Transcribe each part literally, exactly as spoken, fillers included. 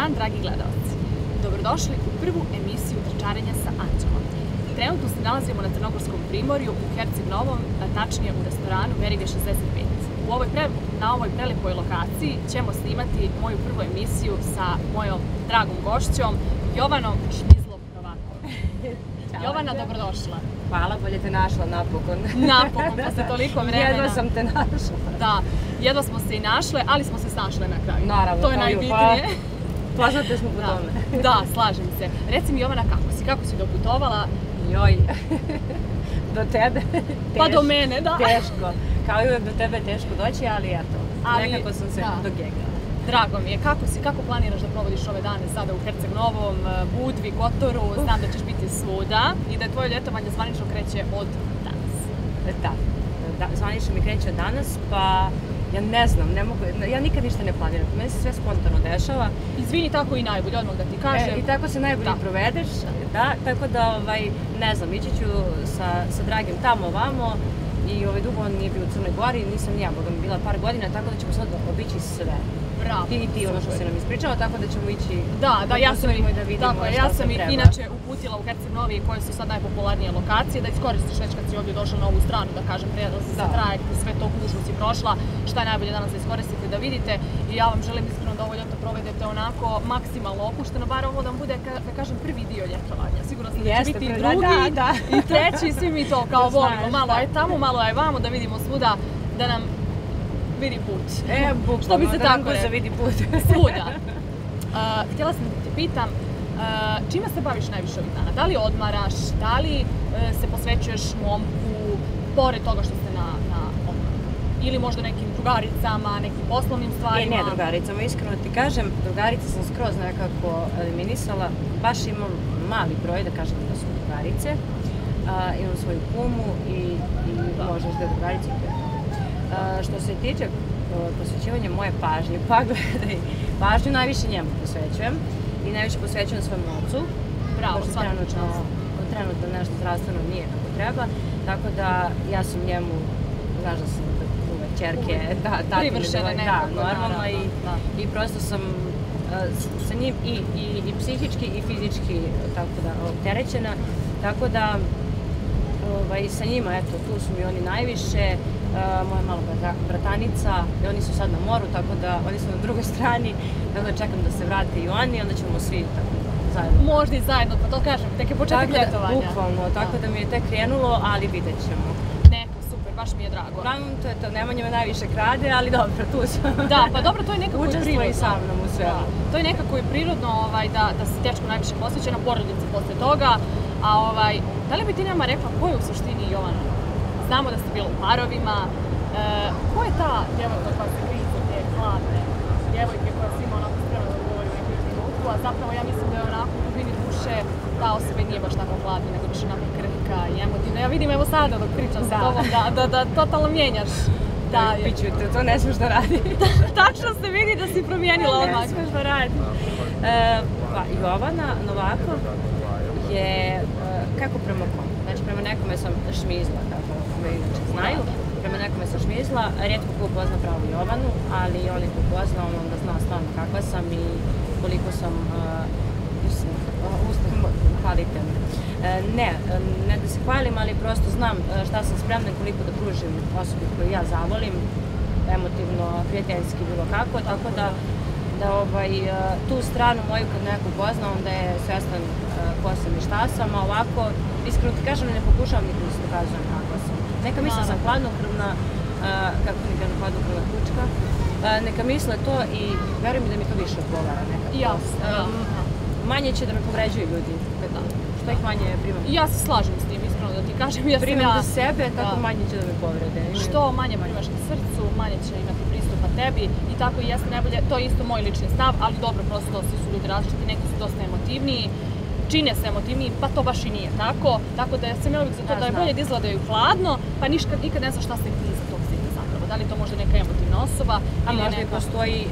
dan, dragi gledalci. Dobrodošli u prvu emisiju Trčarenja sa Anđelom. Trenutno se nalazimo na Crnogorskom primorju u Herceg Novom, tačnije u restoranu Verige šezdeset pet. U ovoj pre, na ovoj prelepoj lokaciji ćemo snimati moju prvu emisiju sa mojom dragom gošćom, Jovanom Šmizlom-Novakom. Jovana, dobrodošla. Hvala, bolje te našla napokon. Napokon, posle toliko vremena. Jedva sam te našla. Da, jedva smo se i našle, ali smo se snašle na kraju. Naravno. To je najbitnije. Pa, poznate smo po tome. Da, slažem se. Reci mi, Jovana, kako si? Kako si doputovala? Joj, do tebe teško. Pa do mene, da. Teško. Kao i uvek do tebe je teško doći, ali eto, ali, nekako sam se da. dogegala. Drago mi je. Kako si? Kako planiraš da provodiš ove dane sada u Herceg Novom, Budvi, Kotoru? Znam da ćeš biti svuda i da je tvoje ljetovanje zvanično kreće od danas. Da, da zvanično mi kreće od danas, pa ja ne znam, ne mogu, ja nikad ništa ne planiram. Meni se sve spontano dešava. Izvini, tako i najbolje, odmah da ti kažem. E, I tako se najbolje da. provedeš, da, tako da, ovaj, ne znam, ići ću sa, sa dragim tamo, ovamo. I ovaj, dugo on nije bio u Crnoj Gori, nisam ni ja, boga mi bila par godina, tako da ćemo sad obići sve. Bravo. Ti i ti ono što se nam ispričala, tako da ćemo ići da, da, ja sam, i da vidimo tako, šta ja se sam treba. Inače uputila u Herceg Novi koje su sad najpopularnije lokacije, da iskoristiš već kad si ovdje došla na ovu stranu, da kažem, prelazi za trajekt, sve to gužu si prošla, šta je najbolje danas da iskoristite, da vidite. I ja vam želim iskreno da ovo ljeto provedete onako maksimalno opušteno, bar ovo da vam bude, da kažem, prvi dio ljetovanja. Sigurno ste da će biti i drugi, da, da. i treći, svi mi to kao volimo, malo aj tamo, malo aj vamo, da vidimo svuda, da nam vidi put. E, bukvalno, što bi se da tako nam guza vidi put. Svuda. Uh, htjela sam da te pitam, uh, čime se baviš najviše ovih dana? Da li odmaraš, da li uh, se posvećuješ momku, pored toga što ste na, na odmoru? Ili možda nekim drugaricama, nekim poslovnim stvarima? E, ne drugaricama, iskreno ti kažem, drugarice sam skroz nekako eliminisala. Baš imam mali broj, da kažem da su drugarice. Uh, imam svoju kumu i, i možda da drugarice i prijatelje. Uh, što se tiče uh, posvećivanja moje pažnje, pa gledaj, pažnju najviše njemu posvećujem i najviše posvećujem svom ocu. Bravo, trenutno, trenutno nešto zdravstveno nije kako treba, tako da ja sam njemu, znaš da sam uvek čerke, da, privršene nekako, da, normalno i, da. i prosto sam uh, sa njim i, i, i psihički i fizički tako da opterećena, tako da ovaj, sa njima, eto, tu su mi oni najviše. Uh, moja mala bratanica, i oni su sad na moru, tako da oni su na drugoj strani, tako da čekam da se vrate i oni, onda ćemo svi tako zajedno. Možda i zajedno, pa to kažem, tek je početak ljetovanja. Bukvalno, tako da mi je tek krenulo, ali vidjet ćemo. Neka, super, baš mi je drago. Uglavnom, to je to, Nemanja me najviše krade, ali dobro, tu sam. Da, pa dobro, to je nekako i prirodno. Učestvuje i sa mnom u svemu. Da, to je nekako i prirodno ovaj, da, da se dečko najviše posvećena, porodici posle toga, a ovaj, da li bi ti nama rekla ko je u suštini Jovana? Znamo da ste bili u parovima. E, ko je ta djevojka koja se kriza te hladne djevojke koja se ima onako spremno da govori u neku minutu, a zapravo ja mislim da je onako u dubini duše ta osoba nije baš tako hladna, nego više onako krhka i emotivna. Ja vidim evo sada dok pričam sa tobom da, da, da totalno mijenjaš. Da, Piću, to, to ne smiješ da radi. Tačno se vidi da si promijenila odmah. Ne smiješ da radi. E, pa, Jovana Novakov je, kako prema kom? Znači, prema nekome sam šmizla, kako me inače znaju. Prema nekome sam šmizla, rijetko ko pozna pravu Jovanu, ali oni ko pozna, on onda zna stvarno kakva sam i koliko sam uh, hvalitem. Uh, ne, ne da se hvalim, ali prosto znam šta sam spremna i koliko da pružim osobi koju ja zavolim, emotivno, prijateljski, bilo kako, tako da da ovaj, tu stranu moju kad neko pozna, onda je svjestan ko sam i šta sam, a ovako, iskreno ti kažem, ne pokušavam nikada da se dokazujem kako sam. Neka misle sam hladnokrvna, kako mi kažem, hladnokrvna kučka, neka misle to i veruj mi da mi to više odgovara nekako. Jasno, manje će da me povređuju ljudi, što ih manje primam. Ja se slažem s tim, iskreno da ti kažem. Primam za sebe, tako manje će da me povrede. Što manje primaš na srcu, manje će imati pristupa tebi i tako i jeste najbolje, to je isto moj lični stav, ali dobro, prosto svi su ljudi različiti, neki su dosta emotivniji, čine se emotivniji, pa to baš i nije tako, tako da sam ja uvijek za to da je bolje da izgledaju hladno, pa nikad ne znaš šta se iza tog zida zapravo, da li to možda neka emotivna osoba ili možda i postoji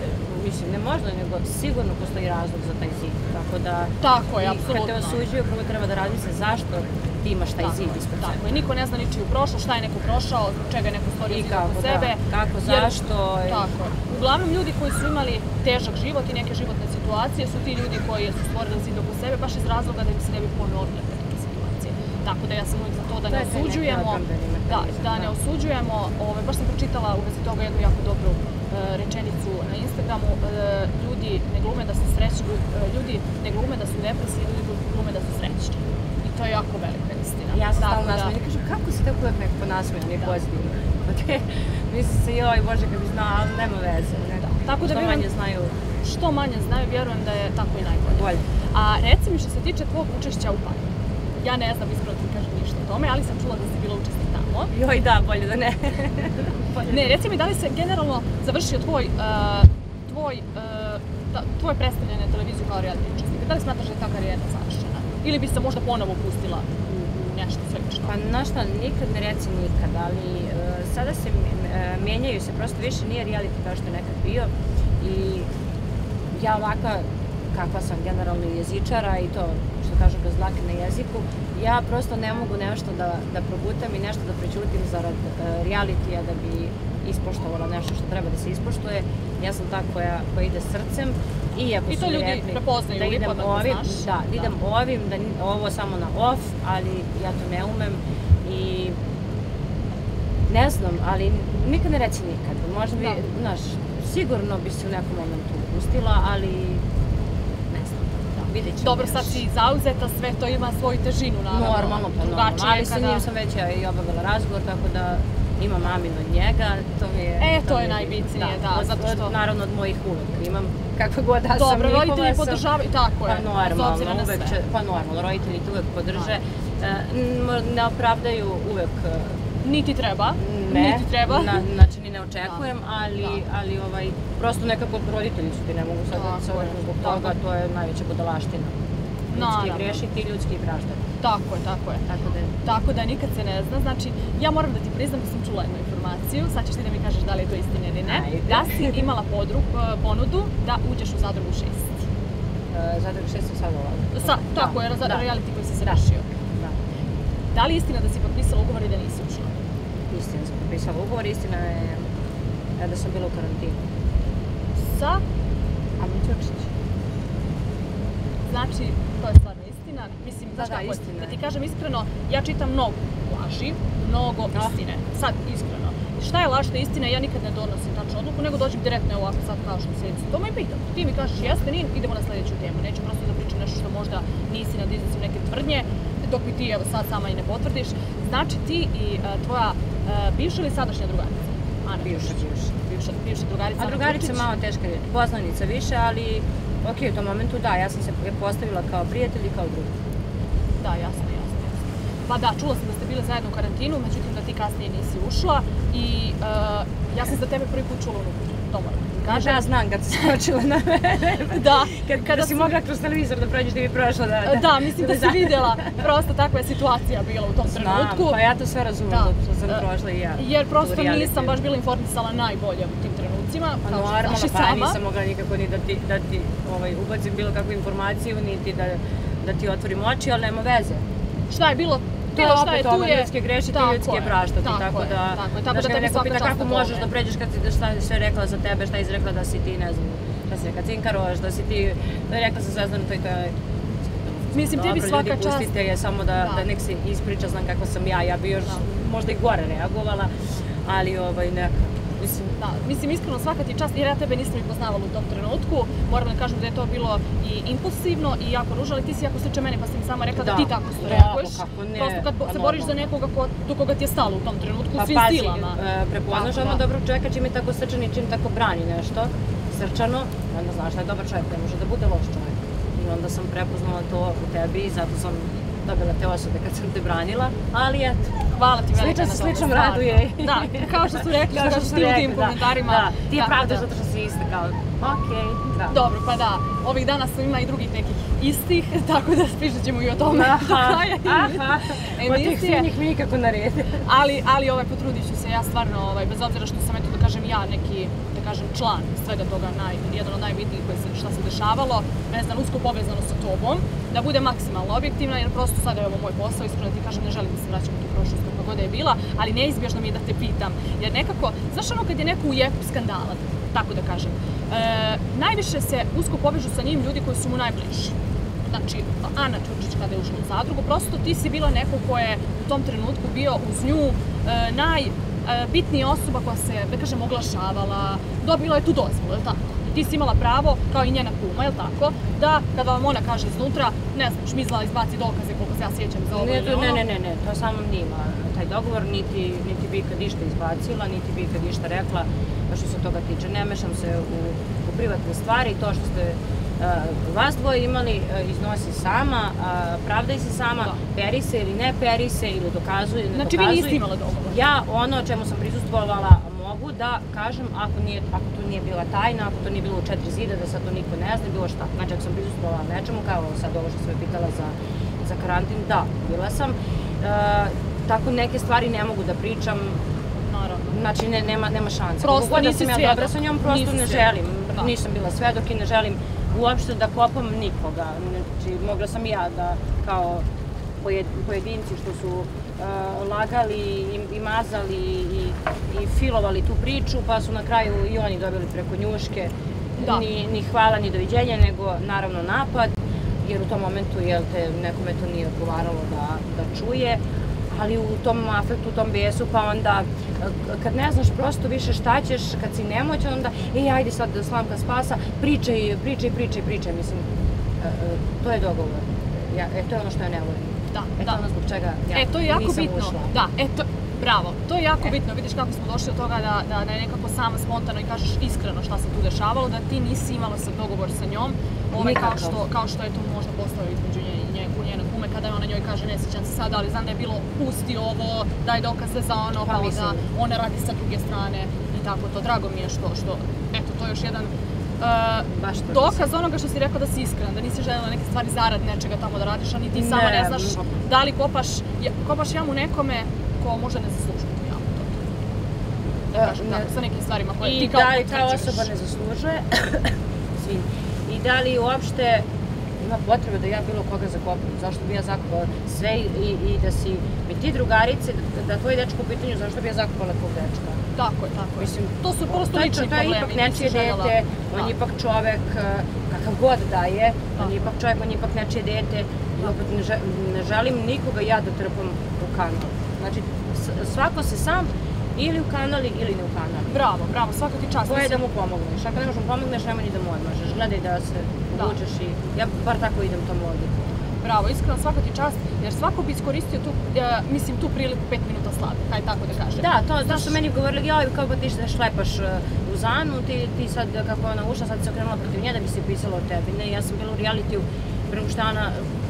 mislim, ne možda, nego sigurno postoji razlog za taj zid. Tako da, tako je, apsolutno. Kad te osuđuju, prvo treba da razmisle zašto ti imaš taj zid ispred sebe. Tako je, niko ne zna ničiju prošlo, šta je neko prošao, zbog čega je neko stvorio zid oko sebe. Kako, zašto. Tako je. Uglavnom, ljudi koji su imali težak život i neke životne situacije su ti ljudi koji su stvorili zid oko sebe, baš iz razloga da im se ne bi ponovile neke situacije. Tako da ja sam uvijek za to da ne osuđujemo. Da, da ne osuđujemo. Baš sam pročitala u vezi toga jednu jako dobru rečenicu na Instagramu. Ljudi ne glume da su srećni, ljudi ne glume da su u depresiji, ljudi glume da su srećni. I to je jako velika istina. Ja sam stalno nasmejena i kažem, kako si tako uvijek nekako nasmejena i pozitivno? Mislim se, joj, Bože, kad bi znao, ali nema veze. Što manje znaju. Što manje znaju, vjerujem da je tako i najbolje. A reci mi što se tiče tvog učešća u Pari. Ja ne znam, iskreno ti kažem ništa o tome, ali sam čula da si bila učesnik tamo. Joj, da, bolje da ne. Ne, reci mi, da li se generalno završio tvoj, tvoj, tvoje predstavljanje na televiziju kao reality učesnika? Da li smatraš da je ta karijera završena? Ili bi se možda ponovo pustila u nešto slično? Pa, znaš šta, nikad ne reci nikad, ali sada se mijenjaju se, prosto više nije reality kao što je nekad bio. I ja ovaka, kakva sam generalno jezičara i to, što kažu, bez dlake na jeziku, ja prosto ne mogu nešto da progutam i nešto da prećutim zarad realitija da bi ispoštovala nešto što treba da se ispoštuje. Ja sam ta koja ide srcem i ako su mi rekli da idem ovim, da idem ovim, da ovo samo na off, ali ja to ne umem i ne znam, ali nikad ne reci nikad. Možda bi, znaš, sigurno bi se u nekom momentu upustila, ali ne znam. Dobro, sad si zauzeta, sve to ima svoju težinu, naravno. Normalno, pa normalno, ali sa njim sam već i obavila razgovor, tako da imam maminu od njega, to mi je... E, to je najbitnije, da, zato što... Naravno, od mojih uvek imam kakva god da sam njihova sam... Dobro, roditelji podržavaju, tako je, bez obzira na sve. Pa normalno, roditelji te uvek podrže, ne opravdaju uvek... Niti treba, ne, znači ni ne očekujem, ali prosto nekako roditelji su ti ne mogu sad da se odreću zbog toga, to je najveća budalaština. Ljudski grešiti i ljudski praštati. Tako je, tako je. Tako da nikad se ne zna. Znači, ja moram da ti priznam da sam čula jednu informaciju, sad ćeš ti da mi kažeš da li je to istina ili ne, da si imala ponudu da uđeš u Zadrugu šest. Zadrugu šest je sad ovako? Tako je, reality koji si se rešio. Da li je istina da si potpisala ugovor i da nisi ušla? Istina sam potpisala ugovor, istina je da sam bila u karantinu. Sa? Amin Ćurčić. Znači, to je stvarno istina. Mislim, da, da, istina. Da ti kažem iskreno, ja čitam mnogo laži, mnogo istine. Sad, iskreno. Šta je laž, šta je istina, ja nikad ne donosim tačnu odluku, nego dođem direktno ovako sad kao što se s toma i pitam. Ti mi kažeš jeste, nije, idemo na sljedeću temu. Neću prosto da pričam nešto što možda nisi na iznosim neke tvrdnje, dok mi ti evo sad sama i ne potvrdiš. Znači ti i tvoja bivša ili sadašnja drugarica? Bivša, bivša. Bivša drugarica. A drugarica je malo teška riječ. Poznanica više, ali ok, u tom momentu da, ja sam se postavila kao prijatelj i kao drug. Da, jasno, jasno. Pa da, čula sam da ste bile zajedno u karantinu, međutim da ti kasnije nisi ušla i ja sam za tebe prvi put čula ono to moram da kažem. Da, znam kad si skočila na mene. Da. Kada si mogla kroz televizor da prođeš da bi prošla da... Da, mislim da si vidjela. Prosto takva je situacija bila u tom trenutku. Znam, pa ja to sve razumem da sam prošla i ja. Jer prosto nisam baš bila informisala najbolje u tim trenucima. Pa normalno, pa nisam mogla nikako ni da ti ubacim bilo kakvu informaciju, niti da ti otvorim oči, ali nema veze. Šta je bilo? To je opet ono, ljudski grešiti i ljudski je praštati, tako da... Znaš, kada neko pita kako možeš da pređeš kad si sve rekla za tebe, šta je izrekla da si ti, ne znam, da si neka cinkaroš, da si ti, da je rekla sa Zvezdanom, to i to je... Mislim, tebi svaka čast... Dobro, ljudi, pustite je samo da nek se ispriča, znam kako sam ja, ja bi još možda i gore reagovala, ali ovaj, neka... Mislim, iskreno svaka ti čast, jer ja tebe nisam i poznavala u tom trenutku. Moram da kažem da je to bilo i impulsivno i jako ružno, ali ti si jako sliča mene pa si mi sama rekla da ti tako što reaguješ. Prosto kad se boriš za nekoga do koga ti je stalo u tom trenutku, u svim silama. Pa pazi, prepoznaš ono dobrog čovjeka čim je tako srčan i čim tako brani nešto srčano, onda znaš da je dobar čovjek, ne može da bude loš čovjek. I onda sam prepoznala to u tebi i zato sam dobila te osobe kad sam te branila, ali eto. Hvala ti velika na tome. Sličan se sličnom raduje. Da, kao što su rekli, kao što su ti u tim komentarima. Da, ti je pravda zato što si ista kao, okej, da. Dobro, pa da, ovih dana su ima i drugih nekih istih, tako da pričat ćemo i o tome do kraja emisije. Od tih finjih mi nikako naredi. Ali potrudit ću se, ja stvarno, bez obzira što sam, eto da kažem ja, neki, da da kažem, član svega toga, naj, jedan od najbitnijih koji se, šta se dešavalo, vezano, usko povezano sa tobom, da bude maksimalno objektivna, jer prosto sada je ovo moj posao, iskreno da ti kažem, ne želim da se vraćam u tu prošlost kakva god je bila, ali neizbježno mi je da te pitam, jer nekako, znaš ono kad je neko u jeku skandala, tako da kažem, e, najviše se usko povežu sa njim ljudi koji su mu najbliži. Znači, Ana Ćurčić kada je ušla u zadrugu, prosto ti si bila neko ko je u tom trenutku bio uz nju e, najbitnija osoba koja se, da kažem, oglašavala, dobila je tu dozvolu, je li tako? Ti si imala pravo, kao i njena kuma, je li tako, da kada vam ona kaže iznutra, ne znam, šmizla izbaci dokaze koliko se ja sjećam za ovo ili ono. Ne, ne, ne, ne, to samo nije ima taj dogovor, niti, niti bi kad išta izbacila, niti bi kad išta rekla što se toga tiče. Ne mešam se u, u privatne stvari, to što ste Uh, vas dvoje imali, uh, iznosi sama, uh, pravdaj se sama, da. Peri se ili ne peri se, ili dokazuje, ne znači, dokazuje. Znači vi niste imali dogovor? Ja ono o čemu sam prisustvovala mogu da kažem, ako, nije, ako to nije bila tajna, ako to nije bilo u četiri zida, da sad to niko ne zna, bilo šta. Znači ako sam prisustvovala nečemu, kao sad ovo što sam me pitala za, za karantin, da, bila sam. Uh, tako neke stvari ne mogu da pričam. Naravno. Znači ne, nema, nema šanse. Prosto nisi svjedok. Ja dobra sa njom, prosto ne želim. Da. Nisam bila svedok i ne želim uopšte da kopam nikoga. Znači, mogla sam i ja da, kao pojedinci što su uh, lagali i, i mazali i, i filovali tu priču, pa su na kraju i oni dobili preko njuške. Da. Ni, ni hvala, ni doviđenja, nego naravno napad, jer u tom momentu, jel te, nekome to nije odgovaralo da, da čuje. Ali u tom afektu, u tom bijesu, pa onda kad ne znaš prosto više šta ćeš, kad si nemoćan, onda ej, ajde sad slamka spasa, pričaj, pričaj, pričaj, pričaj, mislim, to je dogovor. Ja, e, to je ono što ja ne volim. Da, e, to da. je ono zbog čega ja e, to je jako nisam bitno. ušla. Da, e, to, bravo, to je jako e. bitno, vidiš kako smo došli do toga da, da, da je nekako sama spontano i kažeš iskreno šta se tu dešavalo, da ti nisi imala sad dogovor sa njom, ovaj, kao, što, kao što je to možda postao između nje i nje, njene kume, kada ona njoj kaže ne sjećam se sada, ali znam da je bilo pusti ovo, daj dokaze za ono, pa onda ona radi sa druge strane i tako to. Drago mi je što, što eto, to je još jedan uh, dokaz onoga što si rekla da si iskrena, da nisi željela neke stvari zarad nečega tamo da radiš, a ni ti sama ne znaš da li kopaš, kopaš jamu nekome ko možda ne zaslužuje tu jamu. Da kažem tako, sa nekim stvarima koje ti kao potrećeš. I da li ta osoba ne zaslužuje, i da li uopšte ima potrebe da ja bilo koga zakopam, zašto bi ja zakopala sve i, i da si mi ti drugarice, da, da tvoj dečko u pitanju, zašto bi ja zakopala tvoj dečka? Tako je, tako je. Mislim, to su prosto lični problemi. To je ipak nečije dete, on je ipak čovek, kakav god da je, on je ipak čovek, on je ipak nečije dete i opet ne, žel, ne želim nikoga ja da trpam u kanal. Znači, svako se sam ili u kanali ili ne u kanali. Bravo, bravo, svaka ti čast. To je da mu pomogneš. Ako ne možeš mu pomogneš, nemoj ni da mu odmažeš. Gledaj da se uvučeš i ja bar tako idem tom logiku. Bravo, iskreno svaka ti čast, jer svako bi iskoristio tu, e, mislim, tu priliku pet minuta slave, kaj tako da kažem. Da, to znaš, su meni govorili, joj, kao pa ti se šlepaš u Zanu, ti, ti sad, kako ona ušla, sad se okrenula protiv nje da bi se pisalo o tebi. Ne, ja sam bila u realitiju prema šta na,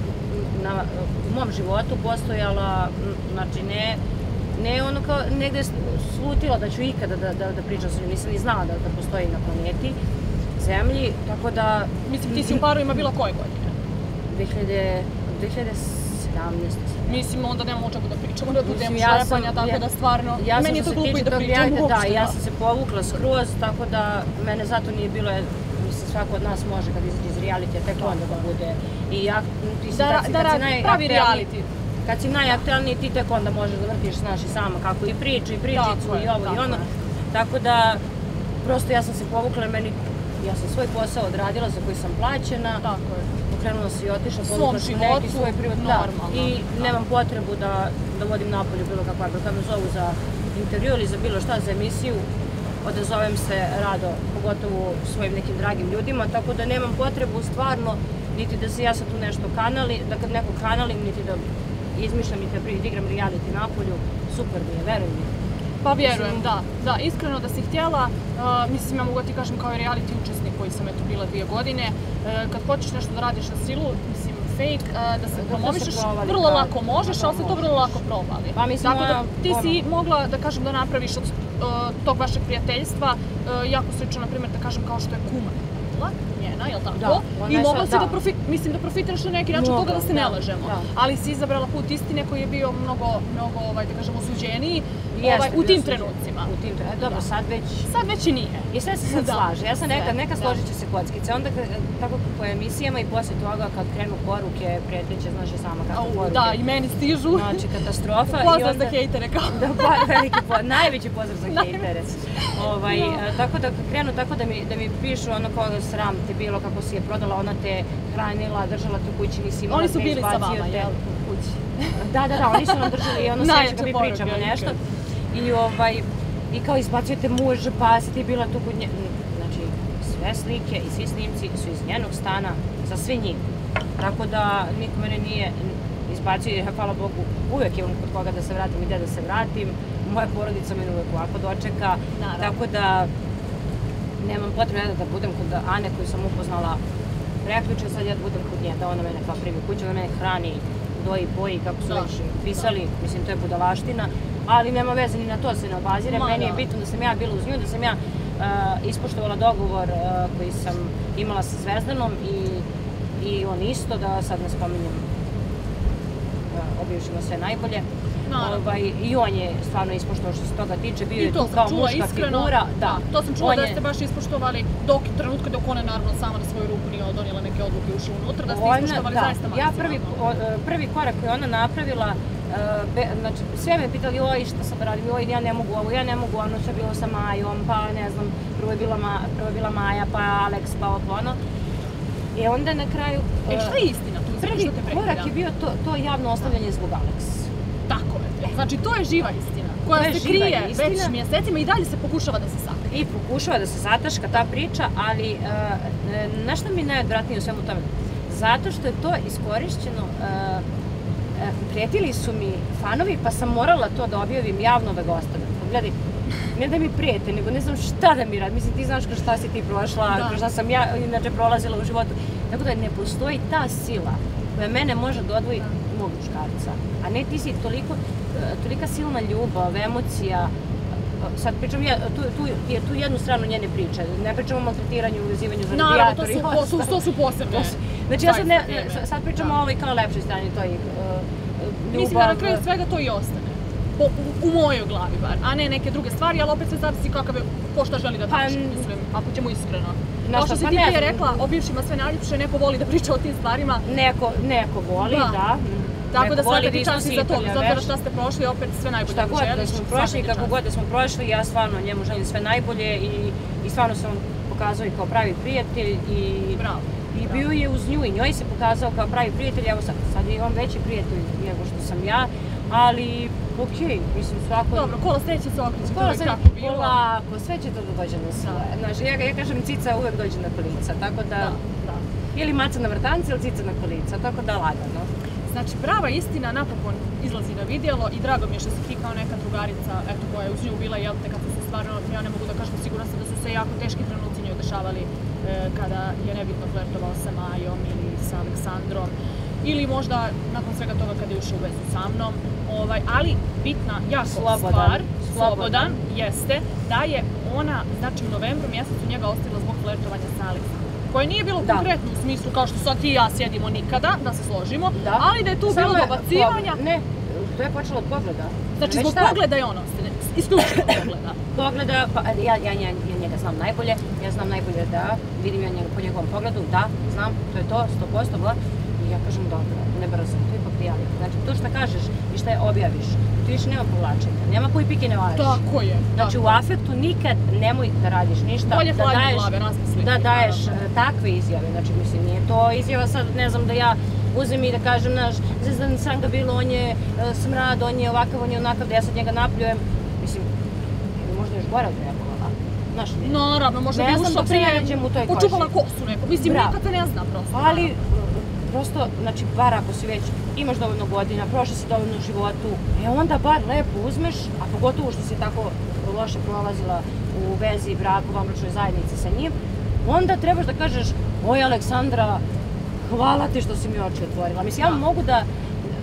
na, u mom životu postojala, znači ne, ne ono kao negde slutila da ću ikada da, da, da pričam s njom, nisam ni znala da, da postoji na planeti Zemlji, tako da... Mislim, ti si u parovima bila koje godine? dve hiljade sedamnaeste. Mislim, onda nemamo o čemu da pričamo, da budemo šlepanja, tako da stvarno... Ja meni je to glupo i da pričam uopšte. Da, ja sam se povukla skroz, tako da mene zato nije bilo... Mislim, svako od nas može kad izađe iz realitija, tek onda da bude... I ja, ti si, da, da, da, pravi reality. Kad si najaktualniji, ti tek onda možeš da vrtiš, znaš, i sama kako i priču, i pričicu, i ovo, i ono. Tako da, prosto ja sam se povukla, meni... Ja sam svoj posao odradila za koji sam plaćena. Tako je. Okrenula se i otišla, povukla sam neki svoj privat. Normalno. I nemam potrebu da, da vodim napolju bilo kakva. Kad me zovu za intervju ili za bilo šta, za emisiju, odazovem se rado, pogotovo svojim nekim dragim ljudima, tako da nemam potrebu stvarno, niti da se ja sad tu nešto kanali, da kad neko kanalim, niti da izmišljam, niti da igram reality napolju, super mi je, veruj mi. Pa vjerujem, da, da, iskreno da si htjela, uh, mislim, ja mogu da ti kažem kao i reality učesnik koji sam eto bila dvije godine, uh, kad hoćeš nešto da radiš na silu, mislim, fake, uh, da se promovišeš, vrlo lako možeš, ali se to vrlo lako provali. Pa mislim, tako da ti si mogla, da kažem, da napraviš od uh, tog vašeg prijateljstva uh, jako slično, na primjer, da kažem, kao što je kuma. njena, jel tako? Da, I mogla si da, profit, mislim, da profitiraš na neki način toga da se ne lažemo. Ali si izabrala put istine koji je bio mnogo, mnogo, ovaj, da kažemo, osuđeniji ovaj, u tim trenucima. U tim trenucima, dobro, sad već... Sad već i nije. I sve se sad slaže. Ja sam neka, neka složit će se kockice. Onda, tako po emisijama i poslije toga, kad krenu poruke, prijateljice, znaš i sama kako poruke. Da, i meni stižu. Znači, katastrofa. Pozdrav za hejtere, kao. Da, veliki pozdrav, najveći pozdrav za hejtere. Ovaj, tako da krenu tako da mi, da mi pišu ono koga sram te bilo, kako si je prodala, ona te hranila, držala te u kući, nisi imala. Oni su bili sa vama, jel, u kući? Da, da, da, oni su nam držali i ono sveće kad mi pričamo nešto. I ovaj, i kao izbacujete muž, pa si ti bila tu kod nje. Znači, sve slike i svi snimci su iz njenog stana, za sve njih. Tako da niko mene nije izbacio, jer hvala Bogu, uvijek imam kod koga da se vratim i gdje da se vratim. Moja porodica me uvijek ovako dočeka, tako da nemam potrebno da budem kod Ane koju sam upoznala preključe, sad ja da budem kod nje, da ona mene kao primi kuću, da mene hrani, doji, poji, kako su već pisali, mislim to je budalaština, ali nema veze ni na to se ne obazire, meni je bitno da sam ja bila uz nju, da sam ja ispoštovala dogovor koji sam imala sa Zvezdanom i on isto, da sad ne spominjem, objavišimo sve najbolje. I on je stvarno ispoštovao što se toga tiče, bio je tu kao muška figura. To sam čula da ste baš ispoštovali dok trenutka dok ona je naravno sama na svoju ruku nije donijela neke odluke i ušla unutra, da ste ispoštovali zaista maksimalno. Ja prvi korak koji je ona napravila, znači sve me pitali oj šta sad radim, oj ja ne mogu ovo, ja ne mogu ono što je bilo sa Majom, pa ne znam, prvo je bila Maja, pa Alex, pa ovo ono. I onda na kraju... E šta je istina tu? Prvi korak je bio to javno ostavljanje zbog Alex. Tako je. Znači, to je živa istina, koja se krije već mjesecima i dalje se pokušava da se sakrije. I pokušava da se zataška ta priča, ali nešto mi je najodvratnije u svemu tome? Zato što je to iskorišćeno, prijetili su mi fanovi, pa sam morala to da objavim javno da ga ostavim. Pogledaj, ne da mi prijete, nego ne znam šta da mi radi. Mislim, ti znaš kroz šta si ti prošla, kroz šta sam ja inače prolazila u životu. Tako da ne postoji ta sila koja mene može da odvoji mog muškarca. A ne ti si toliko, tolika silna ljubav, emocija. Sad pričam ja, tu je tu jednu stranu njene priče. Ne pričam o maltretiranju, uvezivanju za radijator i ostalo. Naravno, to su posebne. Znači ja sad pričam o ovoj kao lepšoj strani, to je ljubav. Mislim da na kraju svega to i ostane. U mojoj glavi bar, a ne neke druge stvari, ali opet sve zavisi kakav je, ko šta želi da daš, mislim, ako ćemo iskreno. Kao što si ti prije rekla, o bivšima sve najljepše, neko voli da priča o tim stvarima. Neko voli, da. Tako da svaka ti časti za to, bez obzira šta ste prošli, opet sve najbolje da želiš. Šta god da smo prošli i kako god da smo prošli, ja stvarno njemu želim sve najbolje i stvarno se on pokazao i kao pravi prijatelj i bio je uz nju i njoj se pokazao kao pravi prijatelj, evo sad je on veći prijatelj nego što sam ja, ali okej, mislim svako... Dobro, kola sreće se okreće, to je kako bilo. Polako, sve će to da dođe na svoje. Znači, ja kažem, cica uvek dođe na kolica, tako da... Ili maca na vrtanci, ili cica na kolica, tako da lagano. Znači, prava istina napokon izlazi na vidjelo i drago mi je što si ti kao neka drugarica, eto, koja je uz nju bila, jel te, kad su se stvarno, ja ne mogu da kažem, sigurno sam da su se jako teški trenuci njoj dešavali kada je nebitno flertovao sa Majom ili sa Aleksandrom, ili možda nakon svega toga kada je ušao u vezu sa mnom, ali bitna jako stvar, slobodan, jeste da je ona, znači u novembru mjesecu njega ostavila zbog flertovanja sa Aleksandrom. Koje nije bilo konkretno u smislu kao što sad ti i ja sjedimo nikada, da se složimo, ali da je tu bilo dobacivanja. Ne, to je počelo od pogleda. Znači zbog pogleda je ona ostane, isključivo pogleda. Pogleda, pa ja njega znam najbolje, ja znam najbolje da vidim ja njega po njegovom pogledu, da, znam, to je to, sto posto, i ja kažem dobro, ne brzo, to ipak prijavi. Znači to što kažeš i što je objaviš, tu više nema povlačenja, nema koji pike ne važiš. Tako je. Znači u afektu nikad nemoj da radiš ništa, bolje flagi glave, razmisli. Da daješ takve izjave, znači mislim nije to izjava sad, ne znam da ja uzem i da kažem, naš, Zvezdan sam ga bilo, on je smrad, on je ovakav, on je onakav, da ja sad njega napljujem, mislim, možda još gore odreagovala. Naravno, možda bi ušla prije, počupala kosu neko, mislim, nikad te ne zna prosto. Ali, prosto, znači, bar ako si već imaš dovoljno godina, prošli si dovoljno u životu, e onda bar lepo uzmeš, a pogotovo što si tako loše prolazila u vezi, braku, vanbračnoj zajednici sa njim, onda trebaš da kažeš, oj Aleksandra, hvala ti što si mi oči otvorila. Mislim, ja mogu da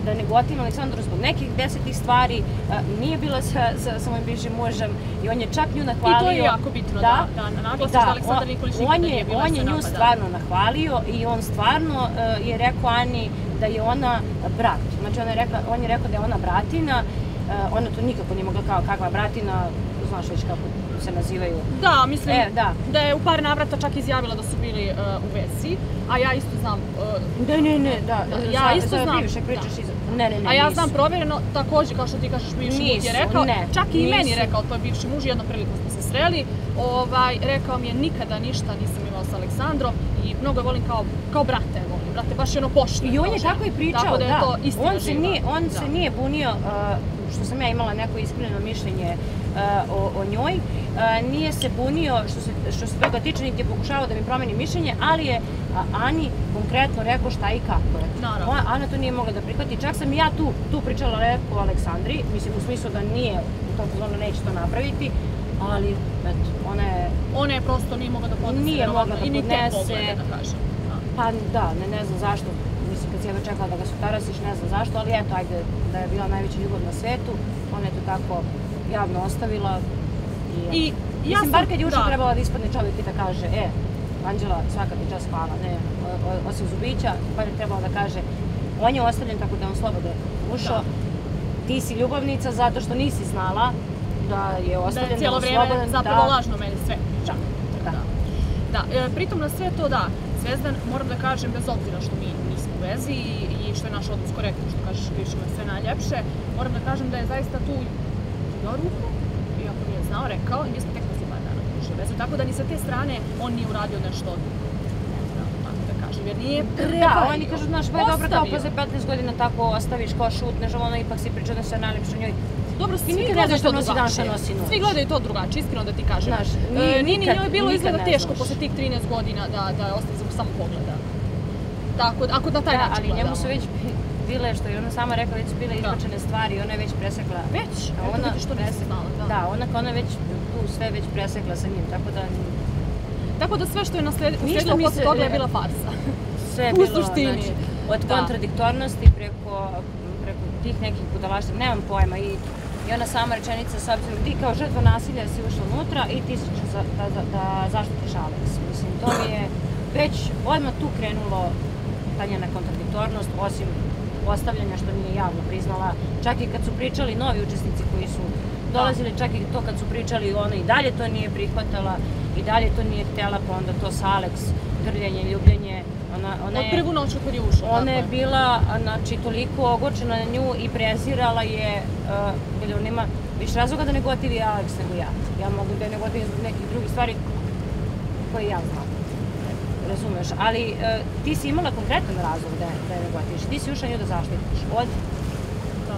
da ne gotivim Aleksandru zbog nekih desetih stvari, nije bila sa, sa, sa mojim bivšim mužem i on je čak nju nahvalio. I to je jako bitno da, da, da naglasiš da, da Aleksandar Nikolić nikada nije bila on je nju stvarno nahvalio i on stvarno uh, je rekao Ani da je ona brat. Znači on je, rekla, on je rekao da je ona bratina, uh, ona to nikako nije mogla kao kakva bratina, znaš već kako se nazivaju. Da, mislim e, da. da je u par navrata čak izjavila da su bili uh, u vezi, a ja isto znam... Uh, ne, ne, ne, da, ja za, isto za znam, bivšeg pričaš da. iz... Ne, ne, ne, a ja nisu. znam provjereno, također kao što ti kažeš, bivši muž je rekao, ne, čak i nisu. meni je rekao, to je bivši muž, jednom prilikom smo se sreli, ovaj, rekao mi je nikada ništa nisam imao sa Aleksandrom i mnogo je volim kao, kao brate, volim, brate, baš je ono pošteno. I on je tako i pričao, tako da. Je da. To istina on se živa. nije, on da. se nije bunio, uh, što sam ja imala neko iskreno mišljenje uh, o, o njoj, uh, nije se bunio što se, što se toga tiče, niti je pokušavao da mi promeni mišljenje, ali je uh, Ani konkretno rekao šta i kako je. Naravno. Ana to nije mogla da prihvati, čak sam ja tu, tu pričala lepo o Aleksandri, mislim u smislu da nije, u tom fazonu neće to napraviti, ali eto, ona je... Ona je prosto nije mogla da podnese, nije mogla da i ni te podnese, poglede, da kažem. Da. Pa da, ne, ne znam zašto, mislim kad si jedva čekala da ga sutarasiš, ne znam zašto, ali eto, ajde, da je bila najveća ljubav na svetu, ona je to tako javno ostavila. I, I ja mislim, sam, bar kad je ušao da. trebala da ispadne čovjek i da kaže, e, Anđela, svaka ti čast hvala, ne, o, o, osim Zubića, bar je trebala da kaže, on je ostavljen tako da je on slobodno ušao, ti si ljubavnica zato što nisi znala da je ostavljen, da je cijelo da je vrijeme slobodan, zapravo da. lažno meni sve priča. Da. Da. Da, e, pritom na sve to da, Zvezdan, moram da kažem, bez obzira što mi nismo u vezi i, i što je naš odnos korektan, što kažeš bivšima sve najljepše, moram da kažem da je zaista tu digao ruku, iako nije znao, rekao, i mi smo tek posle par dana ušli u vezu, tako da ni sa te strane on nije uradio nešto, ne znam, tako da kažem, jer nije prevario. Da, oni kažu, znaš, pa je dobro kao posle petnaest godina tako ostaviš, kao šutneš, ono ipak si pričao da se najljepše njoj. Dobro, svi nikad gledaju ne znaš to šta nosi dan, drugačije. šta nosi noć. Svi gledaju to drugačije, iskreno da ti kažem. Znaš, nije, nije nikad, ni njoj bilo izgleda ne teško znaš. posle tih trinaest godina da, da je ostaje zbog samo pogleda. Tako, ako na taj da, način ali gledamo. njemu su već bile, što je ona sama rekla, već su bile izbačene stvari i ona je već presekla. Već? A Eto ona, vidiš, što nisam znala, da. Da, ona kao ona već tu sve već presekla sa njim, tako da... Tako da sve što je nasledilo mi posle se- toga je bila farsa. Sve je U bilo, suštini. znači, od Da. kontradiktornosti preko, preko tih nekih budalaština, nemam pojma i I ona sama rečenica, s obzirom, ti kao žrtva nasilja si ušla unutra i ti si će za, da, da, da zaštitiš Alex. Mislim, to mi je već odmah tu krenulo ta njena kontradiktornost, osim ostavljanja što nije javno priznala. Čak i kad su pričali novi učesnici koji su dolazili, čak i to kad su pričali, ona i dalje to nije prihvatala, i dalje to nije htjela, pa onda to sa Alex, grljenje, ljubljenje. Ona, ona Od je, prvu noću kad je ušla. ona je tako bila, znači, toliko ogorčena na nju i prezirala je, uh, jer on ima više razloga da ne gotivi Alex nego ja. Ja mogu da je ne gotivim zbog nekih drugih stvari koje ja znam. Razumeš? Ali uh, ti si imala konkretan razlog da, da je ne gotiviš. Ti si ušla nju da zaštitiš. Od, Da.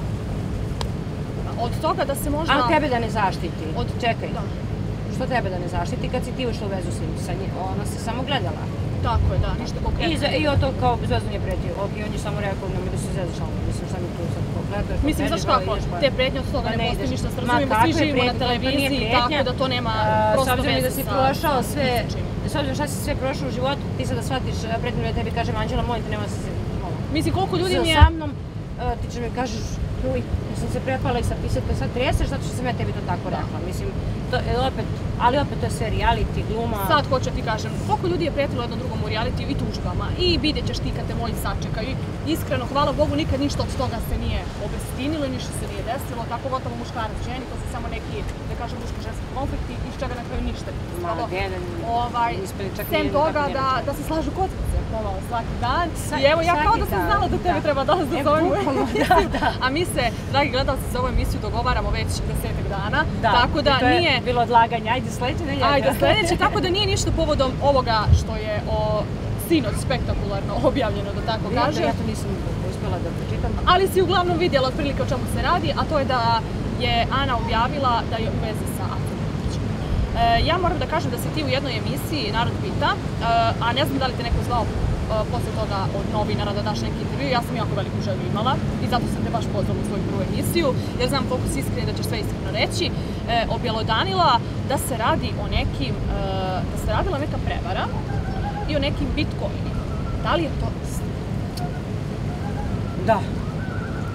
Od toga da se možda... a tebe da ne zaštiti. Od... Čekaj. Da. Što tebe da ne zaštiti kad si ti ušla u vezu s njim? Sa njim? Ona se samo gledala. Tako je, da, ništa konkretno. I, za, i o to kao Zvezdan je pretio. Ok, on je samo rekao, nemoj da se zezaš, ali mislim šta mi tu sad kao gledao. Mislim, znaš kako, te pretnje od toga Pa ne ne postoji ideš. ništa, Ma razumijem da svi kakve živimo na pretnje, to nije televiziji, pretnja. tako da to nema A, prosto s obzirom veze da si sa- prošao sa sve, ničim. s obzirom šta si sve prošao u životu, ti sad da shvatiš a, pretnju da tebi kažem, Anđela, molim te, nema se se... ono, Mislim, koliko ljudi sa- mi je... Sa mnom, a, ti će mi kažeš, juj, ja sam se prepala i sad ti se sad treseš zato što sam ja tebi to tako rekla. Mislim, to je opet, ali opet to je sve reality, gluma. Sad hoću da ti kažem, koliko ljudi je pretilo jedno drugom u realitiju i tužbama i vidjet ćeš ti kad te moji sačekaju i iskreno, hvala Bogu, nikad ništa od toga se nije obestinilo i ništa se nije desilo, tako gotovo muškarac ženi, to su samo neki, da kažem, muško-ženski konflikti iz čega na kraju ništa nije Ma, ispalo. gdje, ne- Ovaj, ispali čak sem nije toga nikako da, nije da se slažu kockice pomalo svaki dan Sa- i evo ja kao da svaki sam dan, znala da tebe da. treba danas da E, zovem u bukvalno, emisiju, da, da. a mi se, dragi gledalci, za ovu emisiju dogovaramo već desetak dana, Da, tako da i to je nije... bilo odlaganje, ajde sledeće nedelje. Ajde, sljedeće, tako da nije ništa povodom ovoga što je o sinoć spektakularno objavljeno, da tako kažem. Ja to nisam uspjela da pročitam. Ali si uglavnom vidjela otprilike o čemu se radi, a to je da je Ana objavila da je u vezi sa Acom Vučićem. E, ja moram da kažem da si ti u jednoj emisiji Narod pita, e, a ne znam da li te neko zvao e, posle toga od novinara da daš neki intervju, ja sam jako veliku želju imala i zato sam te baš pozvala u svoju prvu emisiju, jer znam koliko si iskreni da ćeš sve iskreno reći, e, objelodanila da se radi o nekim, e, da se radila neka prevara i o nekim bitcoinima. Da li je to istina? Da.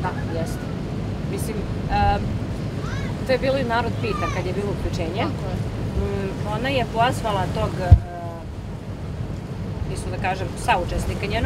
Da, jeste. Mislim, to je bilo i Narod pita kad je bilo uključenje. Ona je pozvala tog, isto da kažem, saučesnika njenog,